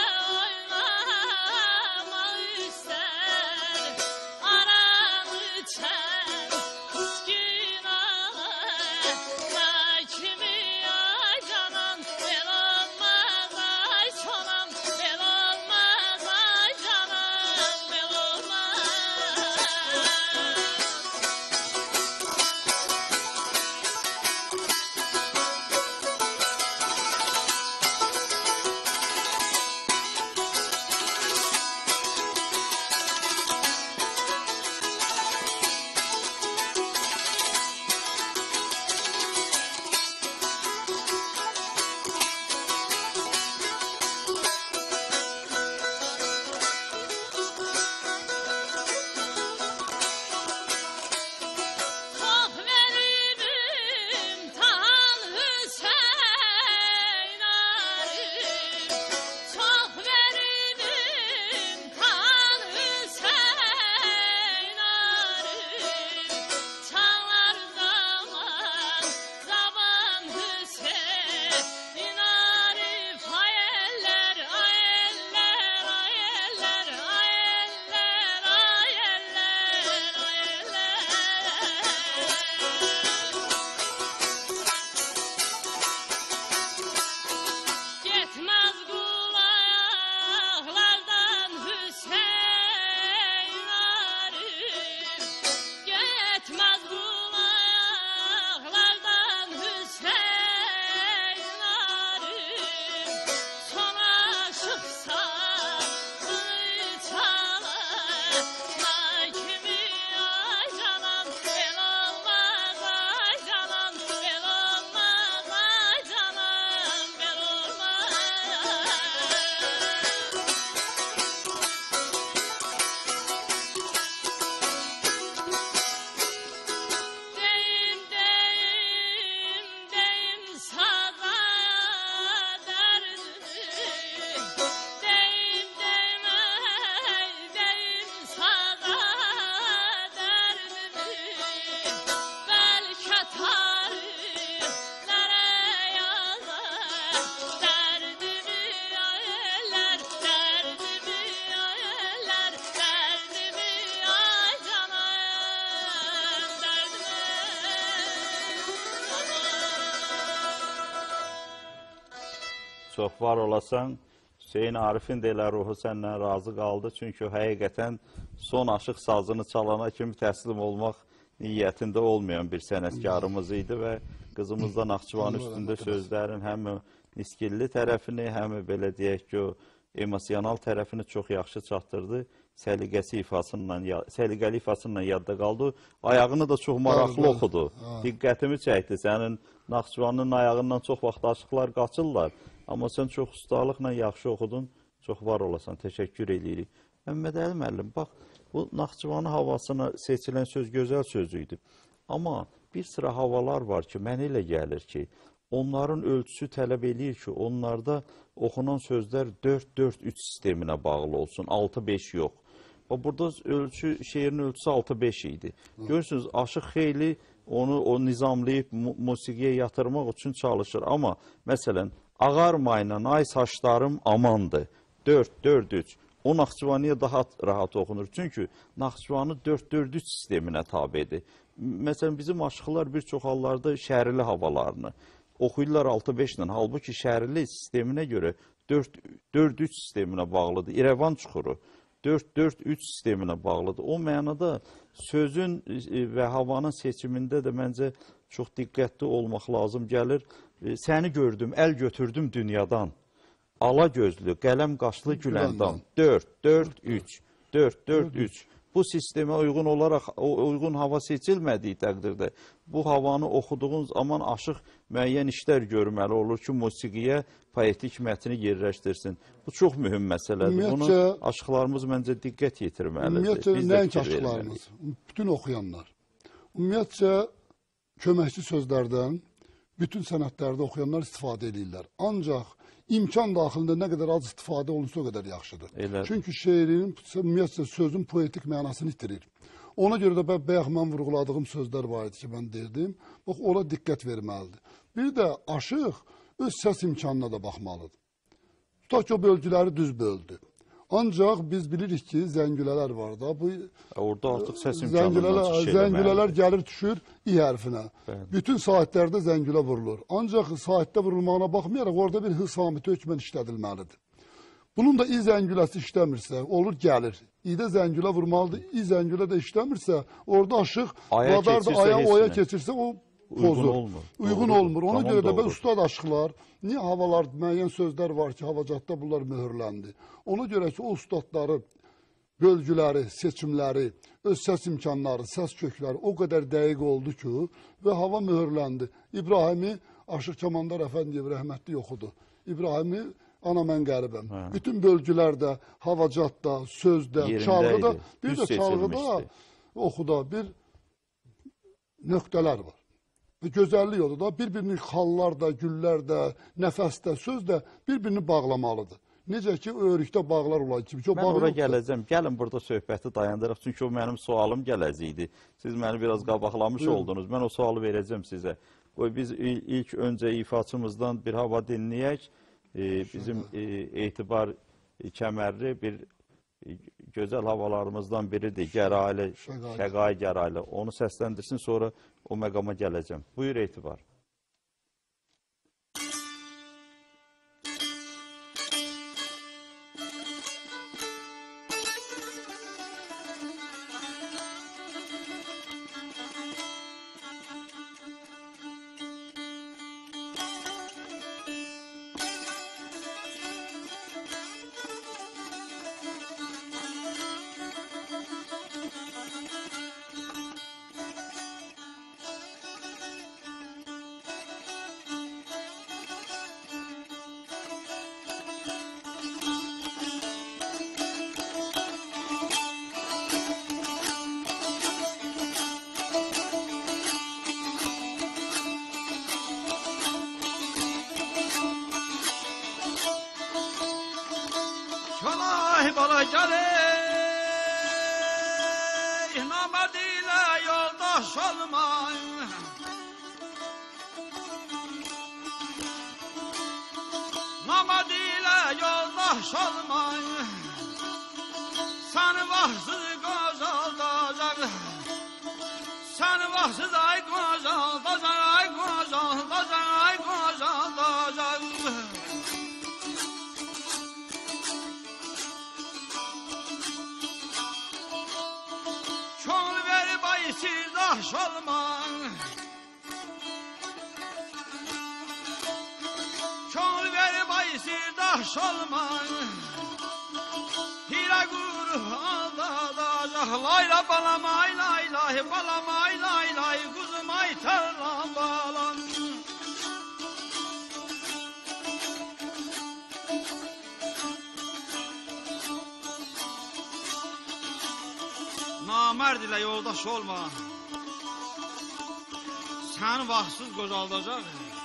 oynamak ister. Aranı çek, miskin ağlar kimi ay canım. Bel olmaz, ay sonum, bel olmaz, ay canım, bel olmaz. Top verib imtihan Hüseyin arif. Top verib imtihan Hüseyin arif. Çalar zaman, zaman Hüseyin arif. Ay eller, ay eller, ay eller, ay eller, ay eller, ay eller. Yetmez kul ayaklardan Hüseyin arif. Yetmez kul ayaklardan Hüseyin arif. Son aşıksa kılıç çalar. Ay kimi ay canım, bel olmaz, ay canım, bel olmaz, ay canım, bel olmaz. Deyim, deyim, deyim saza derdimi. Deyim, deyim, ey, deyim saza derdimi. Belki tarihlere yazar derdimi, ay eller, derdimi, ay eller, derdimi, ay canım, derdimi. Çox var olasan, Hüseyin Arifin də elə ruhu səndən razı qaldı. Çünki o həqiqətən son aşıq sazını çalana kimi təslim olmaq niyyətində olmayan bir sənətkarımız idi və qızımız da Naxçıvan üstündə sözlərin həm o niskilli tərəfini, həm belə deyək ki, o emosional tərəfini çox yaxşı çatdırdı. Səliqəsi ifasıyla, səliqəli ifasıyla yadda qaldı. Ayağını da çox maraqlı oxudu. Diqqətimi çəkdi. Sənin Naxçıvanın ayağından çox vaxt aşıqlar qaçırlar. Amma sən çox ustalıqla yaxşı oxudun. Çox var olasan. Təşəkkür edirik. Məhəmməd Əli müəllim, bax, bu Naxçıvanın havasına seçilən söz gözəl söz idi. Amma bir sıra havalar var ki, mənə elə gəlir ki, onların ölçüsü tələb eləyir ki, onlarda oxunan sözlər dörd dörd üç sisteminə bağlı olsun, altı beş yox. Burada ölçü, şeirin ölçüsü altı beş idi. Görürsünüz, aşıq xeyli onu o nizamlayıb musiqiyə yatırmaq üçün çalışır. Amma məsələn, ağarmayla ay saçlarım amandır, dörd dörd üç. O Naxçıvaniyə daha rahat oxunur. Çünki Naxçıvanı dörd dörd üç sisteminə tabidir. Məsələn, bizim aşıqlar bir çox hallarda şəhərli havalarını oxuyurlar altı beş ilə. Halbuki şəhərli sisteminə görə dörd üç sisteminə bağlıdır. İrəvan çuxuru dörd dörd üç sisteminə bağlıdır. O mənada sözün və havanın seçimində də məncə çox diqqətli olmaq lazım gəlir. Səni gördüm, əl götürdüm dünyadan. Ala gözlü, qələm qaşlı Güləndam. dörd dörd üç. dörd dörd üç. Bu sistemə uyğun olaraq, uyğun hava seçilmədiyi təqdirdə bu havanı oxuduğun zaman aşıq müəyyən işlər görməli olur ki, musiqiyə poetik mətni yerləşdirsin. Bu çox mühüm məsələdir. Bunu aşıqlarımız məncə diqqət yetirməlidir. Ümumiyyətcə, nəinki aşıqlarımız, bütün oxuyanlar. Ümumiyyətcə, köməkçi sözlərdən bütün sənətlərdə oxuyanlar istifadə edirlər. Ancaq imkan daxilində nə qədər az istifadə olunsa o qədər yaxşıdır. Elədir. Çünki şeirin, ümumiyyətcə, sözün poetik mənasını itirir. Ona görə də bayaq mən vurğuladığım sözlər var idi ki, mən deyirdim. Bax, ona diqqət verməlidir. Bir də aşıq öz səs imkanına da baxmalıdır. Tutaq ki, o bölgüləri düz böldü. Ancaq biz bilirik ki, zəngülələr var da. Bu, orada artıq səs imkanından zəngülələr gəlir, düşür i hərfinə. Bəli. Bütün saatlərdə zəngülə vurulur. Ancaq saatdə vurulmağına baxmayaraq, orada bir hız samiti hökmən işlədilməlidir. Bunun da i zəngüləsi işləmirsə, olur gəlir. İdə zəngülə vurmalıdır, i zəngülə də işləmirsə, orada aşıq, radar da aya oya keçirsə, o pozur. Uyğun olmur. Uyğun olmur. Ona görə də mən ustad aşıqlar, niyə havalar, müəyyən sözlər var ki, havacatda bunlar möhürləndi. Ona görə ki, o ustadların bölgüləri, seçimləri, öz səs imkanları, səs kökləri o qədər dəqiq oldu ki, və hava möhürləndi. İbrahimi Aşıq Kamandar Əfəndiyev rəhmətli oxudu. İbrahimi ana mən qəribəm. Hə. Bütün bölgülərdə, havacatda, sözdə, çalğıda, bir də çalğıda, oxuda bir nöqtələr var. Və gözəllik odur da, bir-birini xallar da, güllər də, nəfəs də, söz də bir-birini bağlamalıdır. Necə ki, öyrükdə bağlar olan kimi. Mən ora gələcəm. Gəlin burada söhbəti dayandıraq. Çünki o mənim sualım gələcəkdi. Siz məni biraz qabaqlamış oldunuz. Mən o sualı verəcəm sizə. Qoy biz ilk öncə ifaçımızdan bir hava dinləyək. Bizim etibar kəmərli bir gözəl havalarımızdan biridir. Gəraylı, Şəqai Gəraylı. Onu səsləndirsin, sonra o məqama gələcəm. Buyur etibar. Bala gəlir, namərd ilə yoldaş olmayın. Namərd ilə yoldaş olmayın. Səni vaxtsız qocaldacaq. Səni vaxtsız ay qocaldacaq, ay qocaldacaq, ay qocaldacaq. Sirdaş olman, könül verib ay sirdaş olman, hira quru aldadacaq, layla balam ay lay lay, balam ay lay lay, kuzum ay tərlan balam. Namərd ilə yoldaş olma, sən vaxtsız qocaldacaq.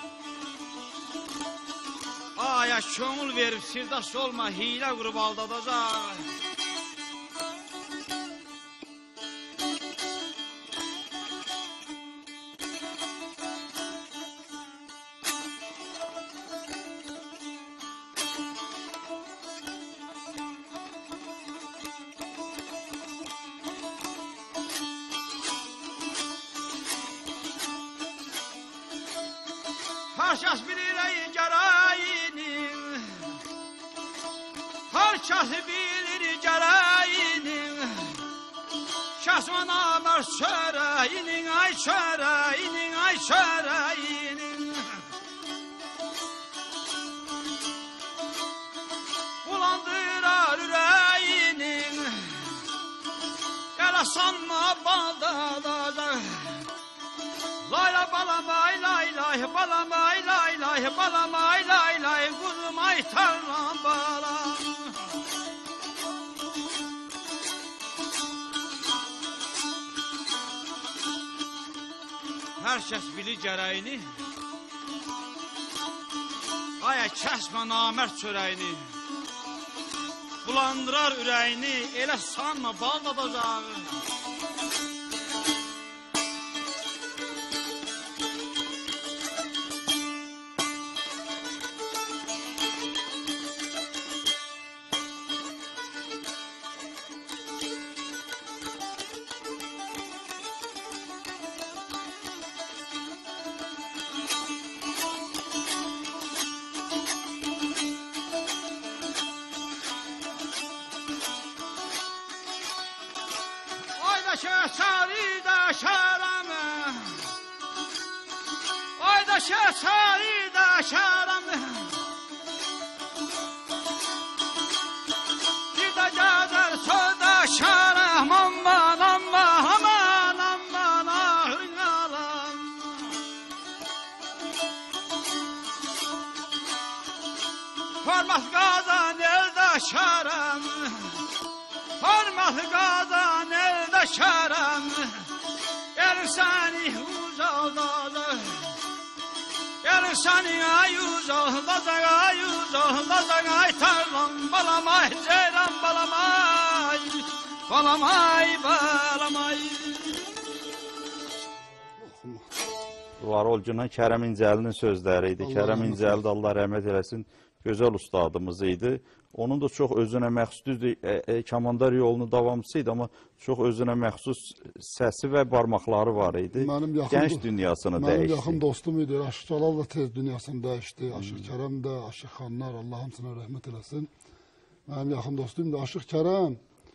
Aya könül verib sirdaş olma, hilə qurub aldadacaq. Haşas bilir ey gərayini, Hər kəs bilir gərəyinin, Şəsman amər çörəyinin, ay çörəyinin, ay çörəyinin. Bulandırar ürəyinin, Gələ sanma baldadacaq. Layla balam ay lay lay, balam ay lay lay, balam ay lay lay, Quzum ay tarlam balam. Hər kəs bilir gərəyini, Aya kəsmə namərd çörəyini, Bulandırar ürəyini, Elə sanma bal dadacağı. Şəhsarıda şəramı, Ayda şəhsarıda şəramı, Bir də gəzər sözdə şəram, Aman, aman, aman, aman, ahın alam. Formas qazan elde şəram, Formas qazan elde şəram, Gəlir səni uzaldacaq, Gəlir səni ay uzaldacaq, ay uzaldacaq, ay tarlam balam, ay ceyran balam, ay balam, ay balam, ay. Varolcunan Kərəm İncəlinin sözləri idi. Kərəm İncəli də Allah rəhmət eləsin, gözəl ustadımız idi. Onun da çox özünə məxsus, e, e, Kamandar yolunun davamçısı idi, amma çox özünə məxsus səsi və barmaqları var idi. Mənim yaxın, Gənc dünyasını mənim dəyişdi. Mənim yaxın dostum idi. Aşıq Cəlal da tez dünyasını dəyişdi. Aşıq hmm. Kərəm də, Aşıq Xanlar, Allah hamısına rəhmət eləsin. Mənim yaxın dostum da Aşıq Kərəm,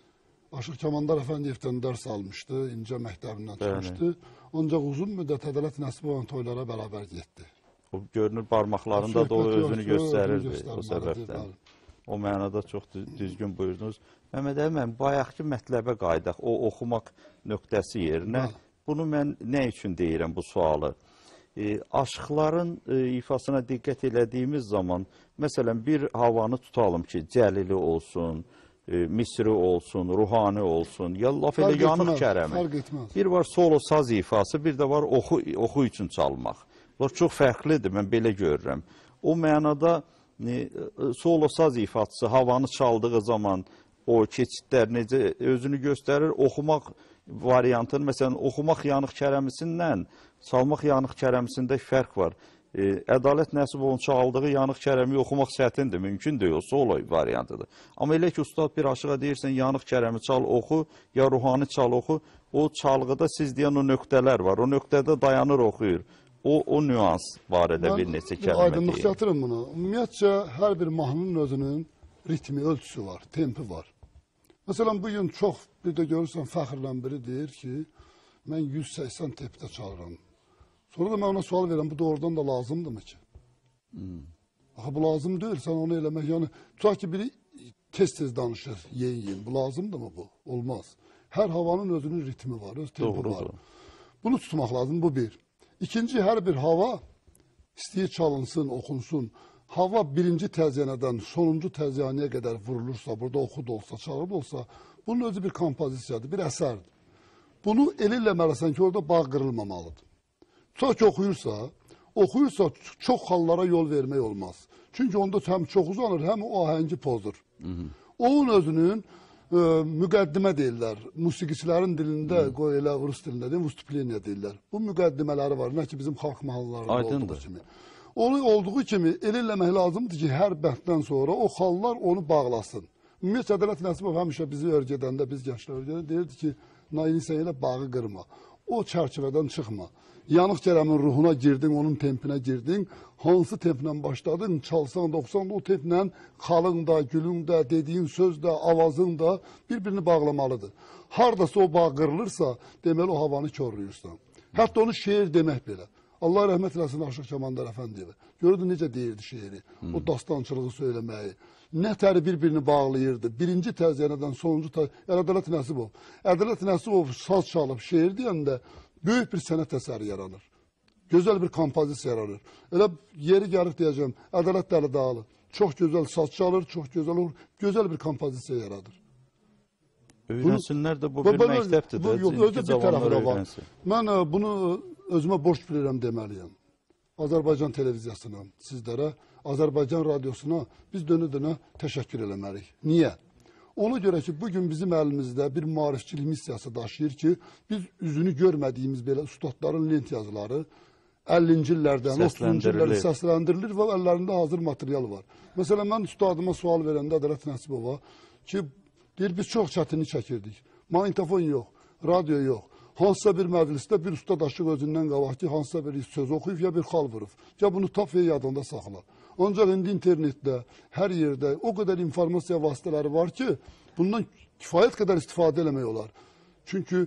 Aşıq Kamandar Əfəndiyevdən dərs almışdı, İncə məktəbindən çıxmışdı. Ancaq uzun müddət Ədalət Nəsibovan toylara bərabər getdi. O görünür barmaqlarında da o özünü göstərirdi o səbəbdən. O mənada çox düzgün buyurdunuz. Məhəmməd Əli müəllim, bayaqki mətləbə qayıdaq, o oxumaq nöqtəsi yerinə. Bunu mən nə üçün deyirəm bu sualı? E, aşıqların e, ifasına diqqət elədiyimiz zaman, məsələn, bir havanı tutalım ki, Cəlili olsun, e, Misri olsun, Ruhani olsun, ya laf elə Yanıq Kərəmi. Bir var solo saz ifası, bir də var oxu, oxu üçün çalmaq. Bunlar çox fərqlidir, mən belə görürəm. O mənada e, solo saz ifaçısı havanı çaldığı zaman o keçidlər necə özünü göstərir, oxumaq variantını, məsələn, oxumaq Yanıq Kərəmisindən, çalmaq Yanıq Kərəmisində fərq var. E, Ədalət Nəsibovun çaldığı Yanıq Kərəmi oxumaq çətindir, mümkün deyil, o solo variantıdır. Amma elə ki, ustad bir aşığa deyirsən, Yanıq Kərəmi çal, oxu, ya Ruhani çal, oxu, o çalğıda siz deyən o nöqtələr var, o nöqtədə dayanır, oxuyur. O, o nüans barədə bir neçə kəlmə deyil. Aydınlıq gətirin bunu. Ümumiyyətcə, hər bir mahnının özünün ritmi, ölçüsü var, tempi var. Məsələn, bugün çox, bir də görürsən, fəxrlə biri deyir ki, mən yüz səksən tempdə çalıram. Sonra da mən ona sual verirəm, bu doğrudan da lazımdırmı ki? Hmm. Axı, bu lazım deyil, sən onu eləmək, yəni, tutaq ki, biri tez-tez danışır, yeyin, bu lazımdırmı bu? Olmaz. Hər havanın özünün ritmi var, öz tempi Doğrudur. Var. Bunu tutmaq lazım, bu bir. İkinci, hər bir hava istəyir çalınsın, oxunsun. Hava birinci təzyanədən sonuncu təzyanəyə qədər vurulursa, burada oxu da olsa, çağır da olsa, bunun özü bir kompozisiyadır, bir əsərdir. Bunu el eləməlisən ki, orada bağ qırılmamalıdır. Tutaq ki, oxuyursa, oxuyursa çox hallara yol vermək olmaz. Çünki onda həm çox uzanır, həm o ahəngi pozur. Hı -hı. Onun özünün e, müqəddimə deyirlər. Musiqiçilərin dilində, Hı. qoy elə rus dilində deyil, vüstüpleniya deyirlər. Bu müqəddimələri var, nə ki bizim xalq mahallarında olduğu kimi. Onu olduğu kimi el eləmək lazımdır ki, hər bənddən sonra o xallar onu bağlasın. Ümumiyyətlə, Ədalət Nəsibov həmişə bizi örgədəndə, biz gənclər örgədəndə deyirdi ki, Nail sən elə bağı qırma, o çərçivədən çıxma. Yanıq Kerəmin ruhuna girdin, onun tempinə girdin. Hansı templə başladın, çalsan da, oxusan da o templə xalın da, gülün də, dediyin söz də, avazın da bir-birini bağlamalıdır. Hardasa o bağ qırılırsa, deməli o havanı körləyirsən. Hətta onu şeir demək belə. Allah rəhmət eləsin Aşıq Kəmandar Əfəndiyevi. Gördün necə deyirdi şeiri, hmm. o dastançılığı söyləməyi. Nə təri bir-birini bağlayırdı. Birinci təziyyənədən sonuncu təziyyənədən, yəni Ədalət Nəsibov. Ədalət Nəsibov saz çalıb şeir deyəndə böyük bir sənət əsəri yaranır. Gözəl bir kompozisiya yaranır. Elə yeri gəlib deyəcəm, Ədalət Dəli Dağlı. Çox gözəl saz çalır, çox gözəl olur, gözəl bir kompozisiya yaradır. Öyrənsinlər də bu bir məktəbdir də. Yox, özü bir tərəfi də var. Mən bunu özümə borc bilirəm deməliyəm. Azərbaycan televiziyasına, sizlərə, Azərbaycan radiosuna biz dönə-dönə təşəkkür eləməliyik. Niyə? Ona görə ki, bugün bizim əlimizdə bir maarifçilik missiyası daşıyır ki, biz üzünü görmədiyimiz belə ustadların lent yazıları əllinci illərdən, otuzuncu illərdə səsləndirilir və əllərində hazır material var. Məsələn, mən ustadıma sual verəndə Ədalət Nəsibova ki, deyir, biz çox çətinlik çəkirdik. Magnitofon yox, radio yox. Hansısa bir məclisdə bir usta daşıq özündən qabaq ki, hansısa bir söz oxuyub ya bir xal vurub. Ya bunu tap və yadında saxla. Ancaq indi internetdə, hər yerdə o qədər informasiya vasitələri var ki, bundan kifayət qədər istifadə eləmək olar. Çünki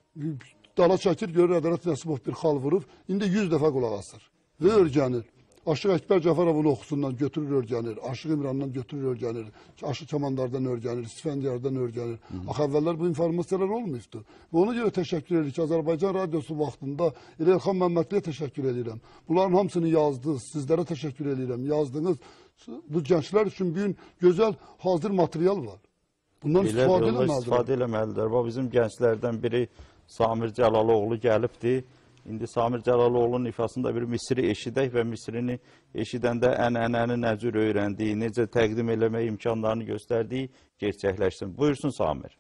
dala çəkir, görür Ədalət Nəsibov bir xal vurub, indi yüz dəfə qulaq asır və örgənir. Aşıq Əkbər Cəfərovun oxusundan götürür, örgənir. Aşıq İmrandan götürür, örgənir. Aşıq Kəmandardan örgənir, İsfəndiyardan örgənir. Axı əvvəllər bu informasiyalar olmayıbdı. Və ona görə təşəkkür edirik ki, Azərbaycan radiosu vaxtında elə Elxan Məmmədliyə təşəkkür edirəm. Bunların hamısını yazdınız, sizlərə təşəkkür edirəm. Yazdınız. Bu gənclər üçün bir gün gözəl, hazır material var. Bundan istifadə eləməlidir. İstifadə eləməlidir. Bu bizim gənclərdən biri Samir Cəlaloğlu gəlibdi. İndi Samir Cəlaloğlu'nun ifasında bir Misri eşidək və Misrini eşidəndə ənənəni nə cür öyrəndiyi, necə təqdim eləmək imkanlarını göstərdiyi gerçəkləşsin. Buyursun Samir.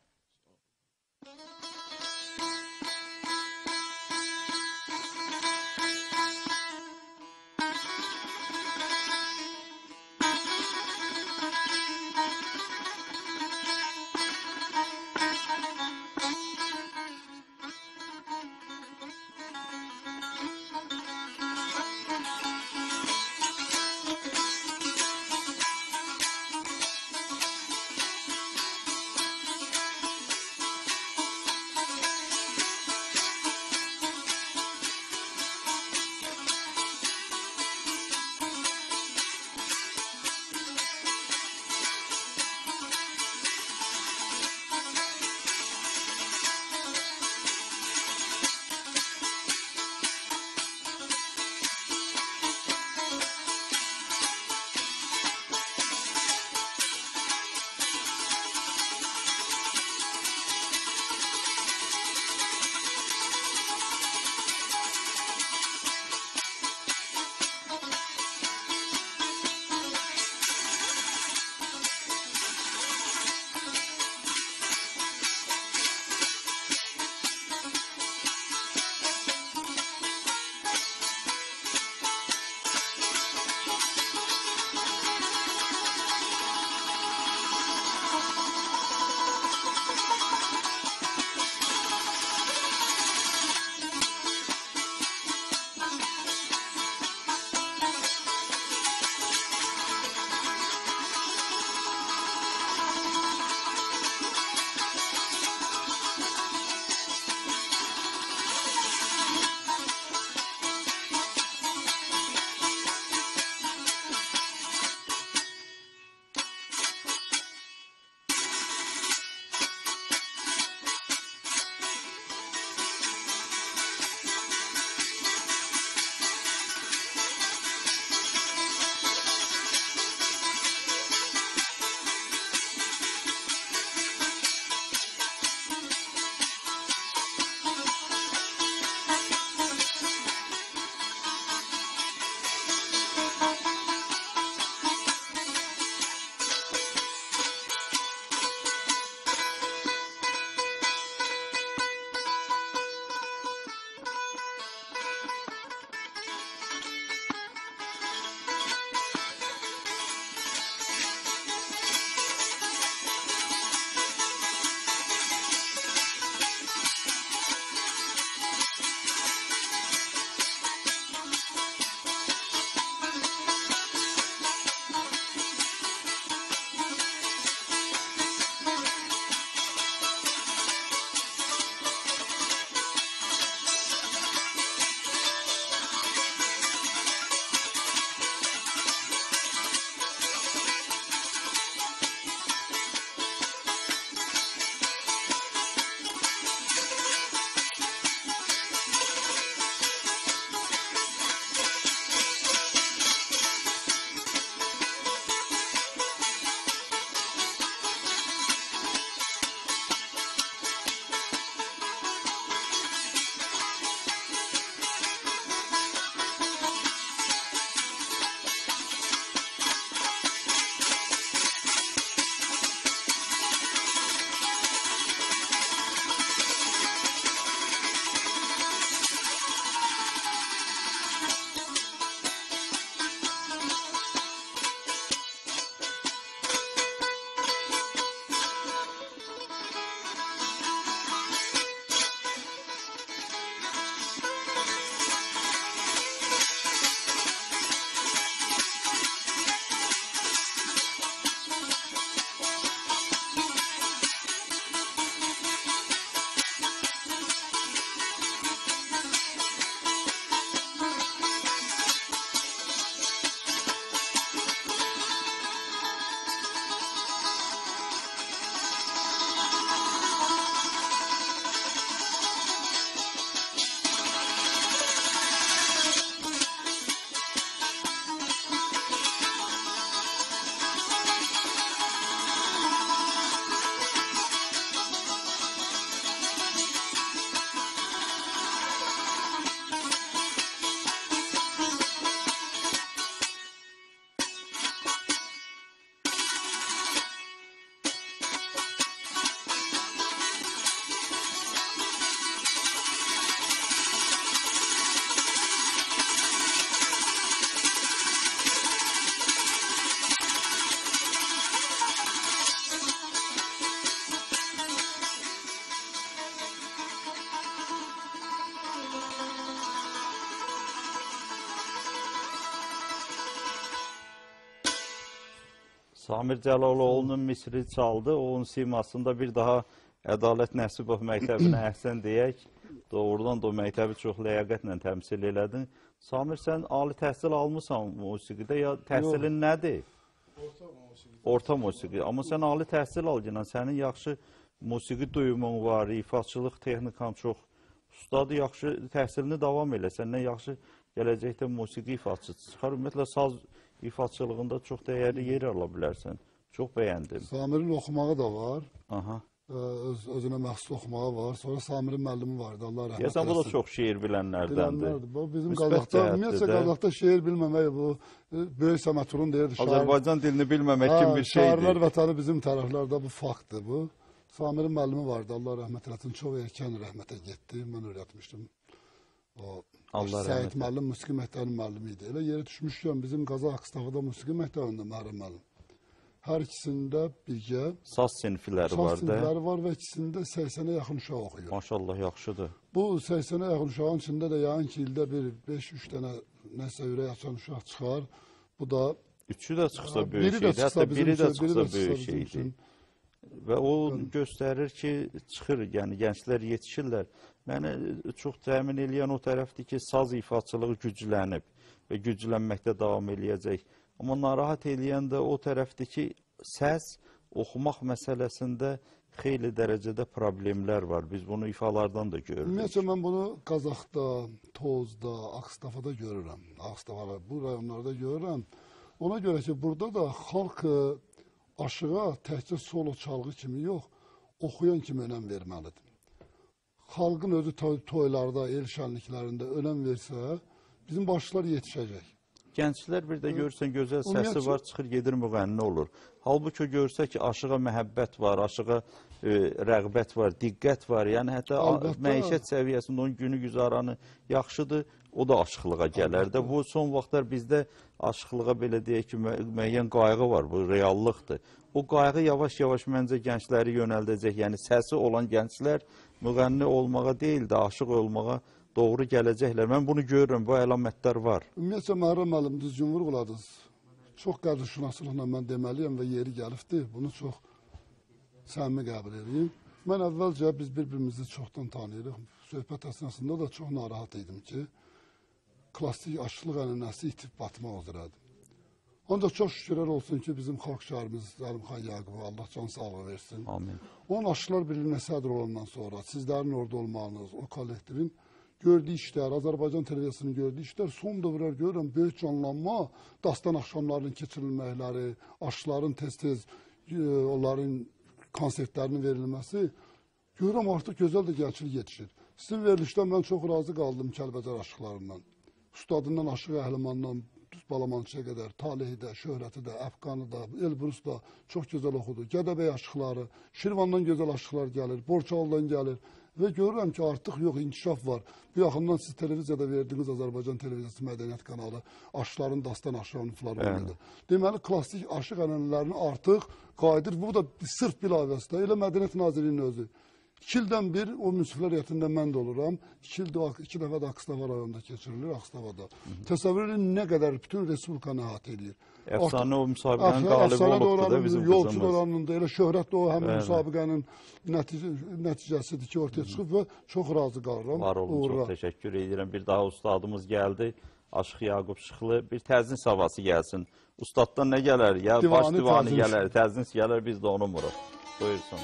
Samir Cəlaloğlu'nun Misri çaldı. Onun simasında bir daha Ədalət Nəsibov məktəbinə əhsən deyək. Doğrudan da o məktəbi çox ləyaqətlə təmsil elədin. Samir, sən ali təhsil almısan musiqidə ya təhsilin nədir? Orta musiqi. Orta musiqi. Amma sən ali təhsil aldın. Sənin yaxşı musiqi duyumun var, ifaçılıq texnikan çox ustadır. Yaxşı təhsilini davam elə. Səndən yaxşı gələcəkdə musiqi ifaçısı çıxar. Ümumiyyətlə saz ifaçılığında çox dəyərli yer ala bilərsən. Çox bəyəndim. Samirin oxumağı da var. Aha. Öz, özünə məxsus oxumağı var. Sonra Samirin müəllimi vardı. Allah rəhmət Deyəsən, bu da çox şeir bilənlərdəndir. Bu bizim Müsbət Qazaxda, cəhətdir ümumiyyətlə də. Qazaxda şeir bilməmək bu böyük Səməturun deyirdi. şair- Azərbaycan dilini bilməmək kimi bir Şairlər şeydir. vətəni bizim tərəflərdə bu faktdır bu. Samirin müəllimi vardı. Allah rəhmət eləsin. Çox erkən rəhmətə getdi. Mən öyrətmişdim. O Allah Səid rəhmət müəllim musiqi məktəbinin müəllimi idi. Elə yeri düşmüşkən bizim Qazax Qıstavada musiqi məktəbində Məhərrəm müəllim. Hər ikisində birgə Saz sinifləri şah var da. sinifləri var və ikisində səksənə yaxın uşaq oxuyur. Maşallah, yaxşıdır. Bu səksənə yaxın uşağın içində də yəqin ki, ildə bir beş üç dənə nəsə ürək açan uşaq çıxar. Bu da Üçü də çıxsa böyük biri də şeydir. çıxsa Hətta bizim biri də üçün, biri çıxsa də böyük çıxsa bizim şeydir. üçün. Və o göstərir ki, çıxır, yəni gənclər yetişirlər. Məni çox təmin eləyən o tərəfdir ki, saz ifaçılığı güclənib və güclənməkdə davam eləyəcək. Amma narahat eləyən də o tərəfdir ki, səs, oxumaq məsələsində xeyli dərəcədə problemlər var. Biz bunu ifalardan da görürük. Ümumiyyətlə, mən bunu Qazaxda, Tozda, Ağstafada görürəm. Ağstafada, bu rayonlarda görürəm. Ona görə ki, burada da xalq aşığa təkcə solo çalğı kimi yox, oxuyan kimi önəm verməlidir. Xalqın özü toylarda, el şənliklərində önəm versə, bizim başlar yetişəcək. Gənclər bir də görürsən, gözəl səsi Ümumiyyətlə- var, çıxır, gedir müğənni olur. Halbuki görsə ki, aşığa məhəbbət var, aşığa e, rəğbət var, diqqət var. Yəni, hətta Əlbəttə. məişət səviyyəsində onun günü güzaranı yaxşıdır, o da aşıqlığa gələr də. Bu, son vaxtlar bizdə aşıqlığa belə deyək ki, mü müəyyən qayğı var, bu reallıqdır. O qayğı yavaş-yavaş məncə gəncləri yönəldəcək. Yəni, səsi olan gənclər müğənni olmağa deyil də, aşıq olmağa doğru gələcəklər. Mən bunu görürəm, bu əlamətlər var. Ümumiyyətlə, Məhərrəm müəllim düzgün vurğuladınız. Çox qədrşünasılıqla mən deməliyəm və yeri gəlibdir. Bunu çox səmimi qəbul edeyim. Mən əvvəlcə biz bir-birimizi çoxdan tanıyırıq. Söhbət əsnasında da çox narahat idim ki, klassik aşılıq ənənəsi itib batmaq üzrədir. Ancaq çox şükürlər olsun ki, bizim xalq şairimiz Zəlimxan Yaqubov, Allah can sağlığı versin. Amin. Onun Aşıqlar Birliyinə sədr olandan sonra sizlərin orada olmağınız, o kollektivin gördüyü işlər, Azərbaycan televiziyasının gördüyü işlər son dövrlər görürəm, böyük canlanma, dastan axşamlarının keçirilməkləri, aşıların tez-tez onların konsertlərinin verilməsi, görürəm artıq gözəl də gəlçilik yetişir. Sizin verilişdən mən çox razı qaldım Kəlbəcər aşıqlarından. Ustadından, Aşıq Əhlimandan, Düz Balamançıya qədər, Talihi də, Şöhrəti də, Əfqanı da, Elbrus da çox gözəl oxudu. Gədəbəy aşıqları, Şirvandan gözəl aşıqlar gəlir, Borçalıdan gəlir. Və görürəm ki, artıq yox, inkişaf var. Bu yaxından siz televiziyada verdiyiniz Azərbaycan Televiziyası Mədəniyyət kanalı aşıqların dastan aşıq anıfları oynadı. Deməli, klassik aşıq ənənələrini artıq qayıdır. Bu da sırf bilavəsdə, elə Mədəniyyət Nazirliyinin özü. İki ildən bir o münsiflər heyətində mən də oluram. İki, ildə, iki dəfə də Ağstava rayonunda keçirilir, Ağstavada. Təsəvvür edin nə qədər bütün respublikanı əhatə edir. Əfsanə o müsabiqənin qalibi olubdur da bizim Yolçu qızımız. oranında elə şöhrət də o həmin müsabiqənin nəticə, nəticəsidir ki, ortaya çıxıb və çox razı qalıram. Var olun, çox təşəkkür edirəm. Bir daha ustadımız gəldi, Aşıq Yaqub Şıxlı. Bir təznin savası gəlsin. Ustaddan nə gələr? Ya baş divanı gələr, təznin gələr, biz də onu vuruq. Buyursun.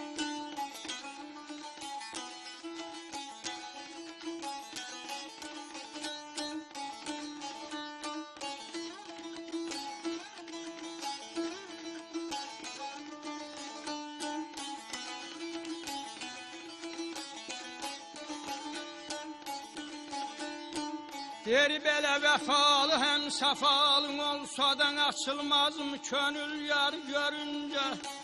Deri belə vəfalı həm səfalın olsadan açılmaz mı könül yar görüncə?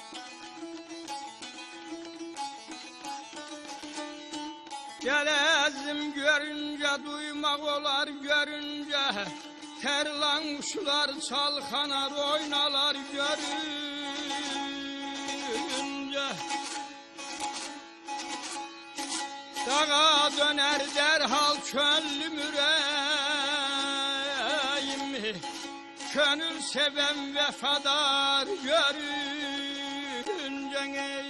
Gələzim görüncə, duymaq olar görüncə, tərlan quşlar çalxanar oynalar görüncə. Dağa dönər dərhal könlüm ürəyimi, könül seven vefadar görünce ey.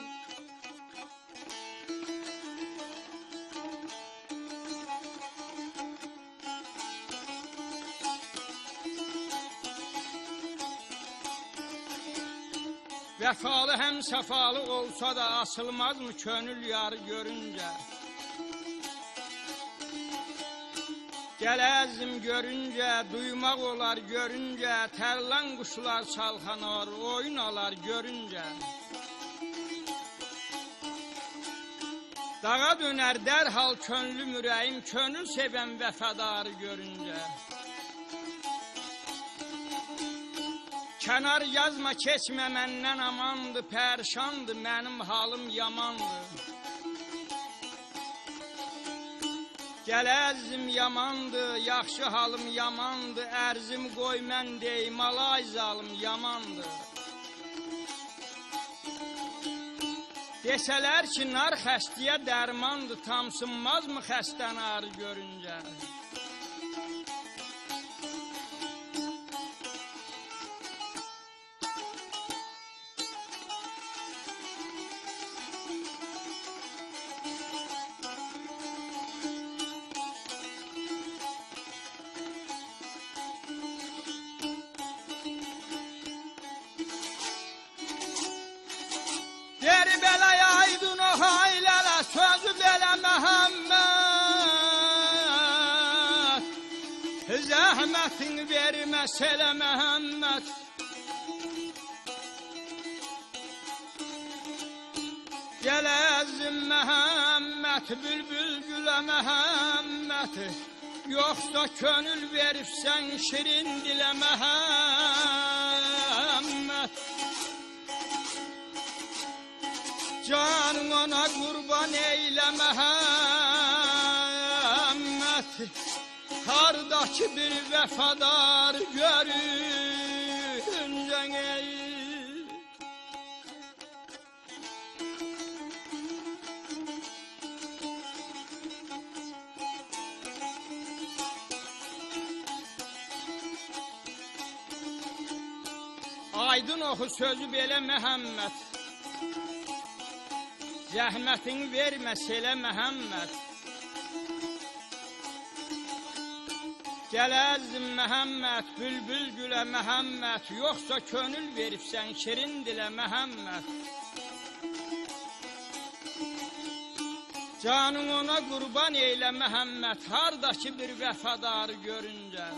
Vefalı hem sefalı olsa da asılmaz mı könül yarı görünce? Gelezim görünce, duymak olar görünce, terlan kuşlar çalkanar, oyun alar görünce. Dağa döner derhal könlüm ürəyim, könül seven vefadarı görünce. Kenar yazma keçme menden amandı, perşandı, benim halım yamandı. Gələzim yamandı, yaxşı halım yamandı, ərzim qoy mən deyim, alay zalım yamandı. Desələr ki, nar xəstəyə dərmandı, tamsınmaz mı xəstən ağrı görüncə? Deri belaya aydın o haylara, sözü belə Məhəmməd. Zəhmətin verməs elə Məhəmməd. Gələzim Məhəmməd, bülbül gülə Məhəmməd. Yoxsa könül veribsən şirin dilə Məhəmməd. Canın ona qurban eylə Məhəmməd. Hardakı bir vəfadar görüncə ey. Aydın oxu sözü belə Məhəmməd. Zəhmətin verməs elə Məhəmməd. Gələzim Məhəmməd, bülbül gülə Məhəmməd. Yoxsa könül veribsən şirin dilə Məhəmməd. Canın ona qurban eylə Məhəmməd. Hardakı bir vəfadarı görüncə.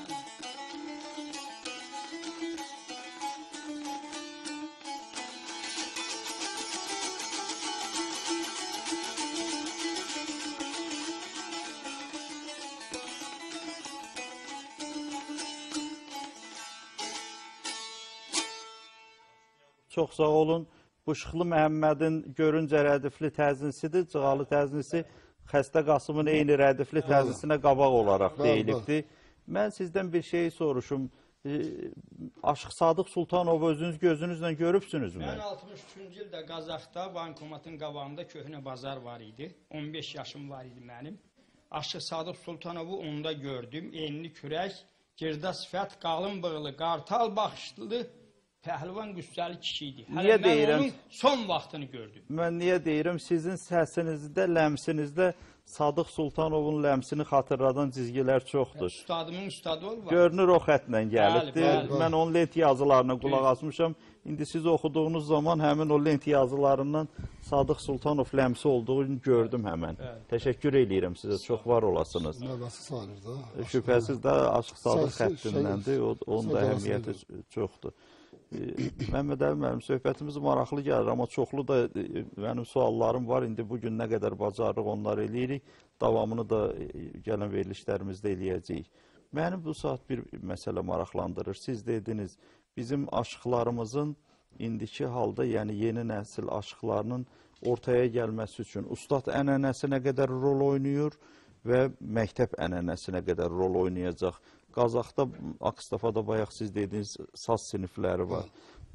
Çox sağ olun. Bu Şıxlı Məhəmmədin görüncə rədifli təzinsidir. Cığalı təzinisi Xəstə Qasımın eyni rədifli təzinsinə qabaq olaraq deyilibdir. Mən sizdən bir şey soruşum. E, Aşıq Sadıq Sultanov özünüz gözünüzlə görübsünüzmü? Mən altmış üçüncü ildə Qazaxda bankomatın qabağında köhnə bazar var idi. on beş yaşım var idi mənim. Aşıq Sadıq Sultanovu onda gördüm. Enli kürək, girdə sifət, qalın bığlı, qartal baxışlı, pəhlivan qüssəli kişi idi. Hələ mən deyirəm, onun son vaxtını gördüm. Mən niyə deyirəm, sizin səsinizdə, ləmsinizdə Sadıq Sultanovun ləmsini xatırladan cizgilər çoxdur. Ustadımın ustadı ol var. Görünür o xətlə gəlibdir. Bəli, bəli. Mən onun lent yazılarına qulaq asmışam. İndi siz oxuduğunuz zaman həmin o lent yazılarından Sadıq Sultanov ləmsi olduğunu gördüm həmən. Bəli. Təşəkkür edirəm sizə, çox var olasınız. Növbəsi sayılır da. Şübhəsiz də Aşıq Sadıq xəttindəndir, onun da əhəmiyyəti çoxdur. Məhəmməd Əli müəllim, söhbətimiz maraqlı gəlir, amma çoxlu da mənim suallarım var. İndi bugün nə qədər bacarırıq onları eləyirik, davamını da gələn verilişlərimizdə eləyəcəyik. Mənim bu saat bir məsələ maraqlandırır. Siz dediniz, bizim aşıqlarımızın indiki halda, yəni yeni nəsil aşıqlarının ortaya gəlməsi üçün ustad ənənəsi nə qədər rol oynayır və məktəb ənənəsi nə qədər rol oynayacaq? Qazaxda, Akstafada bayaq siz dediniz, saz sinifləri var.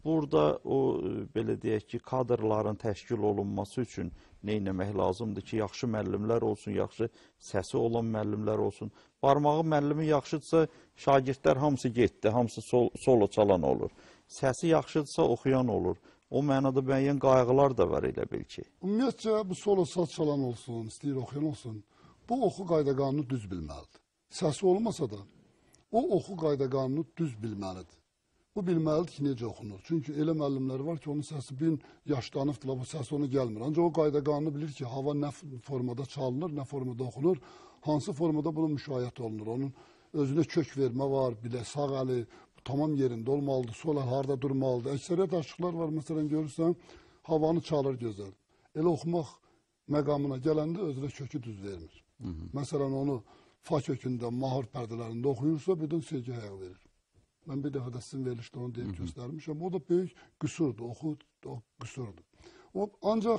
burada o belə deyək ki, kadrların təşkil olunması üçün nə etmək lazımdır ki, yaxşı müəllimlər olsun, yaxşı səsi olan müəllimlər olsun. Barmağı müəllimi yaxşıdırsa, şagirdlər hamısı getdi, hamısı sol, solo çalan olur. Səsi yaxşıdırsa, oxuyan olur. O mənada müəyyən qayğılar da var elə bil ki. Ümumiyyətcə, bu solo saz çalan olsun, istəyir oxuyan olsun, bu oxu qayda qanunu düz bilməlidir. Səsi olmasa da, o oxu qayda qanunu düz bilməlidir. Bu bilməlidir ki, necə oxunur. Çünki elə müəllimlər var ki, onun səsi bin yaşlanıbdırlar, bu səs onu gəlmir. Ancaq o qayda qanunu bilir ki, hava nə formada çalınır, nə formada oxunur, hansı formada bunun müşayiət olunur. Onun özünə kök vermə var, bilə sağ əli tamam yerində olmalıdır, sol əl harada durmalıdır. Əksəriyyət aşıqlar var, məsələn, görürsən, havanı çalır gözəl. Elə oxumaq məqamına gələndə özünə kökü düz vermir. Hı -hı. Məsələn, onu fa kökündə, mahar pərdələrində oxuyursa, bir də sevgi hayaq verir. Mən bir dəfə də sizin verilişdə onu deyib göstərmişəm. O da böyük qüsurdur, oxu o qüsurdur. O, ancaq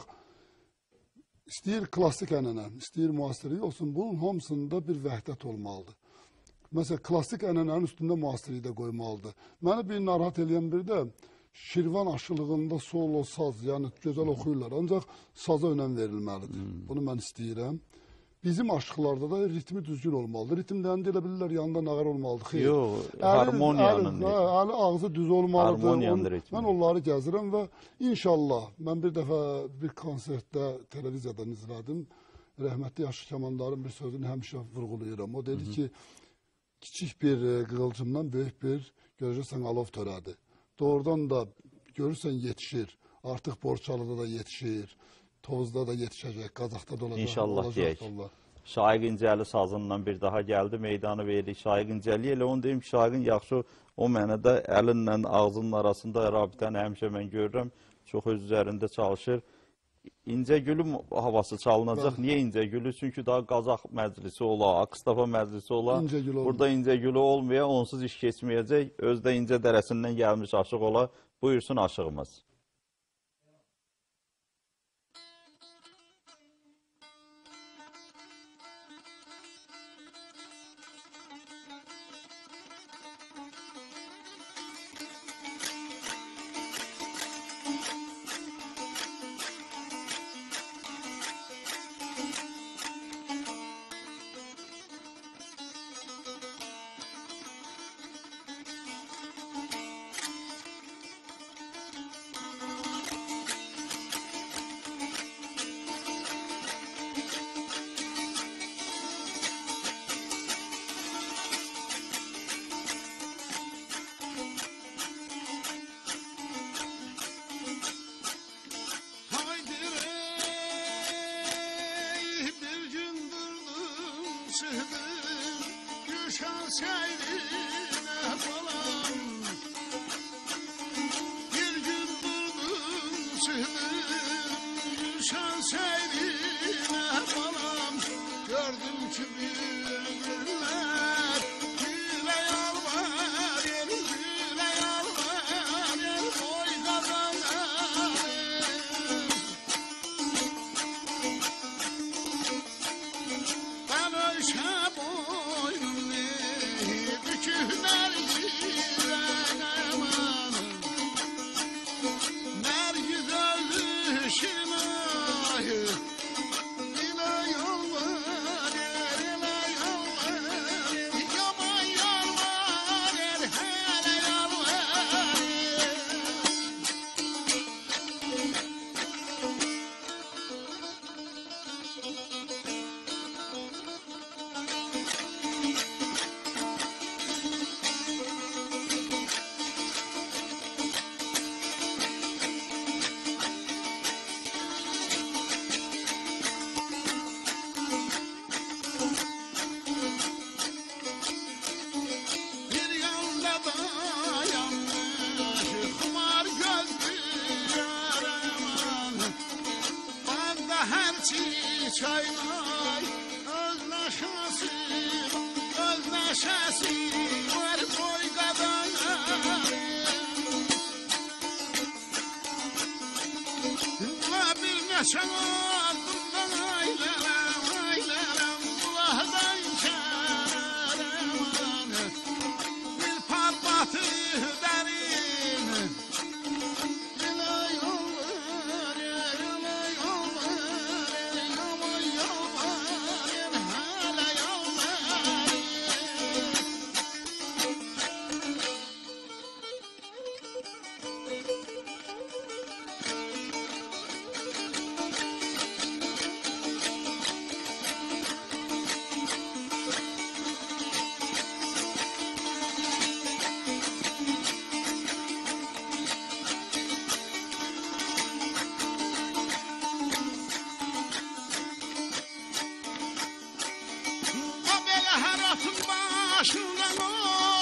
istəyir klassik ənənə, istəyir müasirlik olsun, bunun hamısında bir vəhdət olmalıdır. Məsələn, klassik ənənənin üstündə müasirliyi də qoymalıdır. Məni bir narahat edən bir də Şirvan aşılığında solo, saz, yəni gözəl oxuyurlar. Ancaq saza önəm verilməlidir. Hmm. Bunu mən istəyirəm. Bizim aşıqlarda da ritmi düzgün olmalıdır. Ritm deyəndə elə bilirlər, yanında nağar olmalıdır. Xeyr. Yox, harmoniyanın. Əli, əli ağzı düz olmalıdır. Harmoniyanın ritmi. Mən onları gəzirəm və inşallah, mən bir dəfə bir konsertdə televiziyadan izlədim. Rəhmətli Yaşlı Kəmandarın bir sözünü həmişə vurğulayıram. O dedi Hı -hı. ki, kiçik bir qığılcımdan böyük bir görəcəksən alov törədi. Doğrudan da görürsən yetişir. Artıq Borçalıda da yetişir. Tovuzda da yetişəcək, Qazaxda da olacaq. İnşallah deyək. Şaiq İncəli sazından bir daha gəldi, meydanı verdik Şaiq İncəli. Elə onu deyim ki, Şaiqin yaxşı o mənada əlinlə ağzının arasında rabitəni həmişə mən görürəm. Çox öz üzərində çalışır. İncəgülün havası çalınacaq. Bəli. Niyə İncəgülü? Çünki daha Qazax məclisi ola, Akstafa məclisi ola. İncəgülü burada İncəgülü olmaya, onsuz iş keçməyəcək. Özdə İncə dərəsindən gəlmiş aşıq ola. Buyursun aşığımız.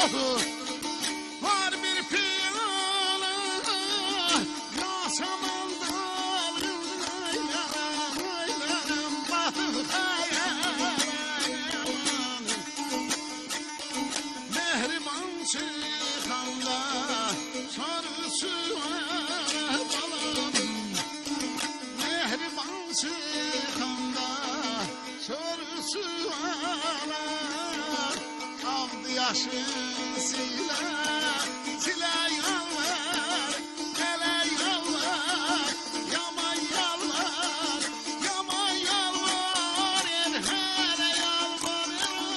Var bir piyala Yasaman dalıyım Batık hayalim Mehriban çıkanda Sarısı balam Mehriban çıkanda Sarısı balam Avdı yaşın sile Sile yalvar Hele yalvar Yaman yalvar Yaman yalvar El hele yalvar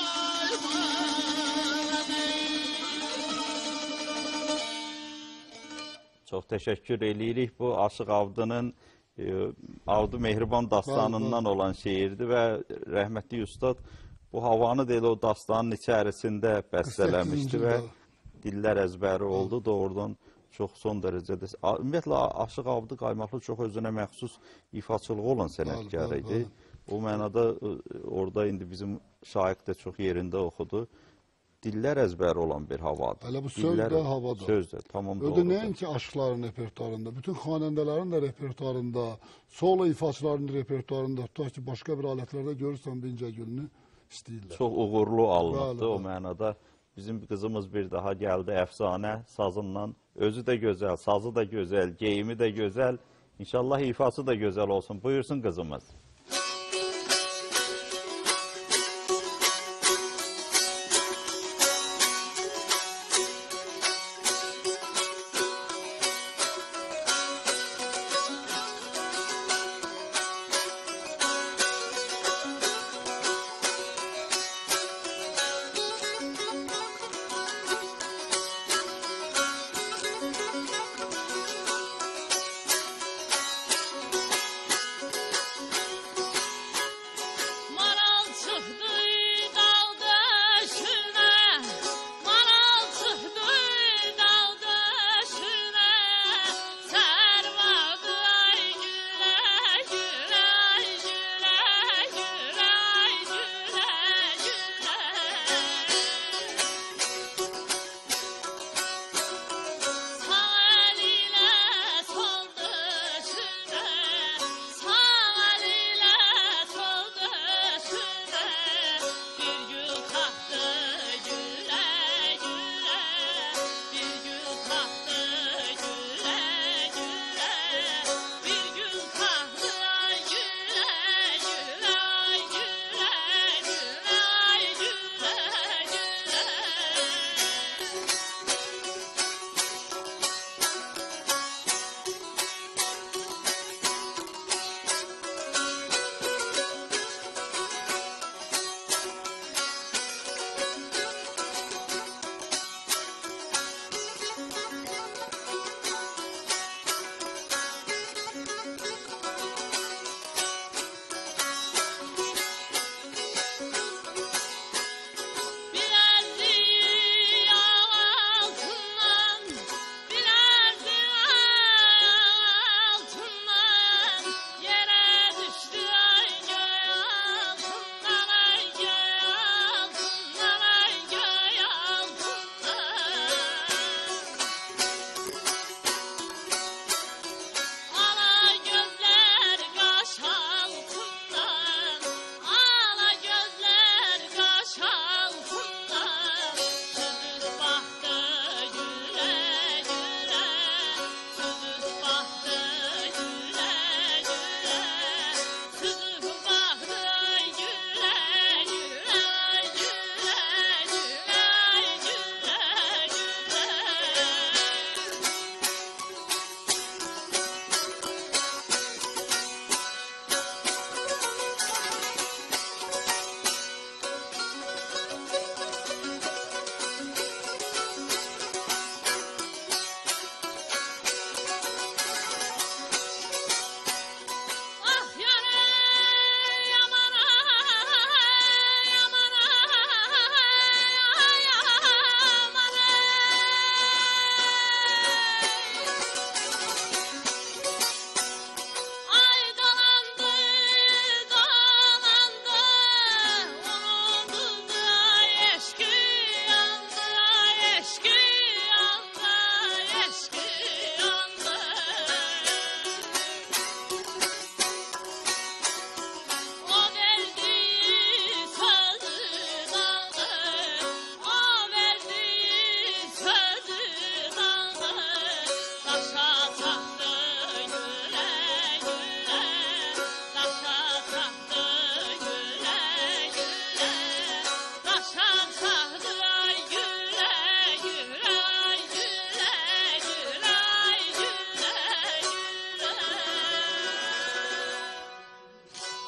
Çox təşəkkür eləyirik. Bu Aşıq Avdının e, Avdı Mehriban dastanından olan şeirdir və rəhmətli ustad bu havanı da elə o dastanın içərisində bəstələmişdi və dillər əzbəri oldu. Doğrudan çox son dərəcədə. Ümumiyyətlə Aşıq Avdı Qaymaqlı çox özünə məxsus ifaçılığı olan sənətkar idi. O mənada orada indi bizim Şaiq də çox yerində oxudu. Dillər əzbəri olan bir havadır. Hələ bu söz də havadır. Söz də, tamam doğrudur. Ödə nəinki aşıqların repertuarında, bütün xanəndələrin də repertuarında, solo ifaçıların repertuarında, tutaq ki, başqa bir alətlərdə görürsən Bincəgülünü istəyirlər. Çox uğurlu alınıbdır o mənada. Bizim qızımız bir daha gəldi əfsanə sazından. Özü də gözəl, sazı da gözəl, geyimi də gözəl. İnşallah ifası da gözəl olsun. Buyursun qızımız.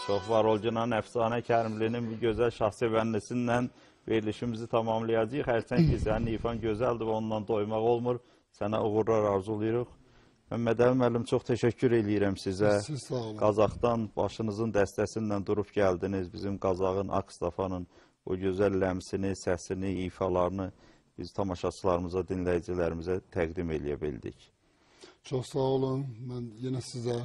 Çox var ol Günan Əfsanə Kərimlinin bir gözəl şahsevənlisindən verilişimizi tamamlayacağıq. Hərçənd ki, sənin ifan gözəldir və ondan doymaq olmur. Sənə uğurlar arzulayırıq. Məmməd Əli müəllim, çox təşəkkür eləyirəm sizə. Siz sağ olun. Qazaxdan başınızın dəstəsindən durub gəldiniz. Bizim Qazağın, Akstafanın o gözəl ləmsini, səsini, ifalarını biz tamaşaçılarımıza, dinləyicilərimizə təqdim eləyə bildik. Çox sağ olun. Mən yenə sizə,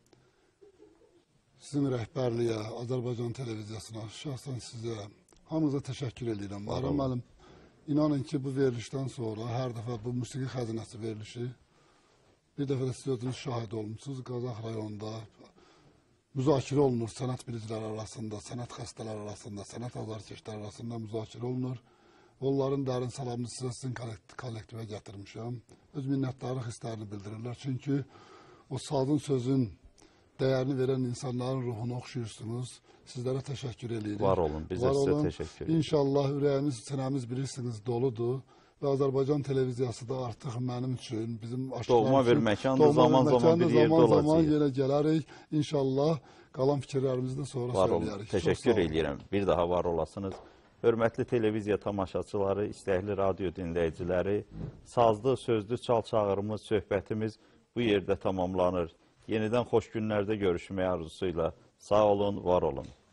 sizin rəhbərliyə, Azərbaycan televiziyasına, şəxsən sizə, hamınıza təşəkkür edirəm. Bayram müəllim, inanın ki, bu verilişdən sonra hər dəfə bu musiqi xəzinəsi verilişi, bir dəfə də siz özünüz şahid olmuşsunuz. Qazax rayonunda müzakirə olunur sənət bilicilər arasında, sənət xəstələr arasında, sənət azarkeşlər arasında müzakirə olunur. Onların dərin salamını sizə sizin kollektivə gətirmişəm. Öz minnətdarlıq hisslərini bildirirlər. Çünki o sazın sözün dəyərini verən insanların ruhunu oxşuyursunuz. Sizlərə təşəkkür edirik. Var olun, biz də sizə təşəkkür edirik. İnşallah ürəyimiz, sinəmiz bilirsiniz doludur. Və Azərbaycan televiziyası da artıq mənim üçün, bizim aşıqlar üçün doğma bir məkandır, zaman-zaman bir yerdə olacaq. Zaman-zaman yenə gələrik. İnşallah qalan fikirlərimizi də sonra var olun, söyləyərik. təşəkkür edirəm. Bir daha var olasınız. Hörmətli televiziya tamaşaçıları, istəkli radio dinləyiciləri, sazlı, sözlü çal-çağırımız, söhbətimiz bu yerdə tamamlanır. Yenidən xoş günlərdə görüşmək arzusuyla sağ olun, var olun.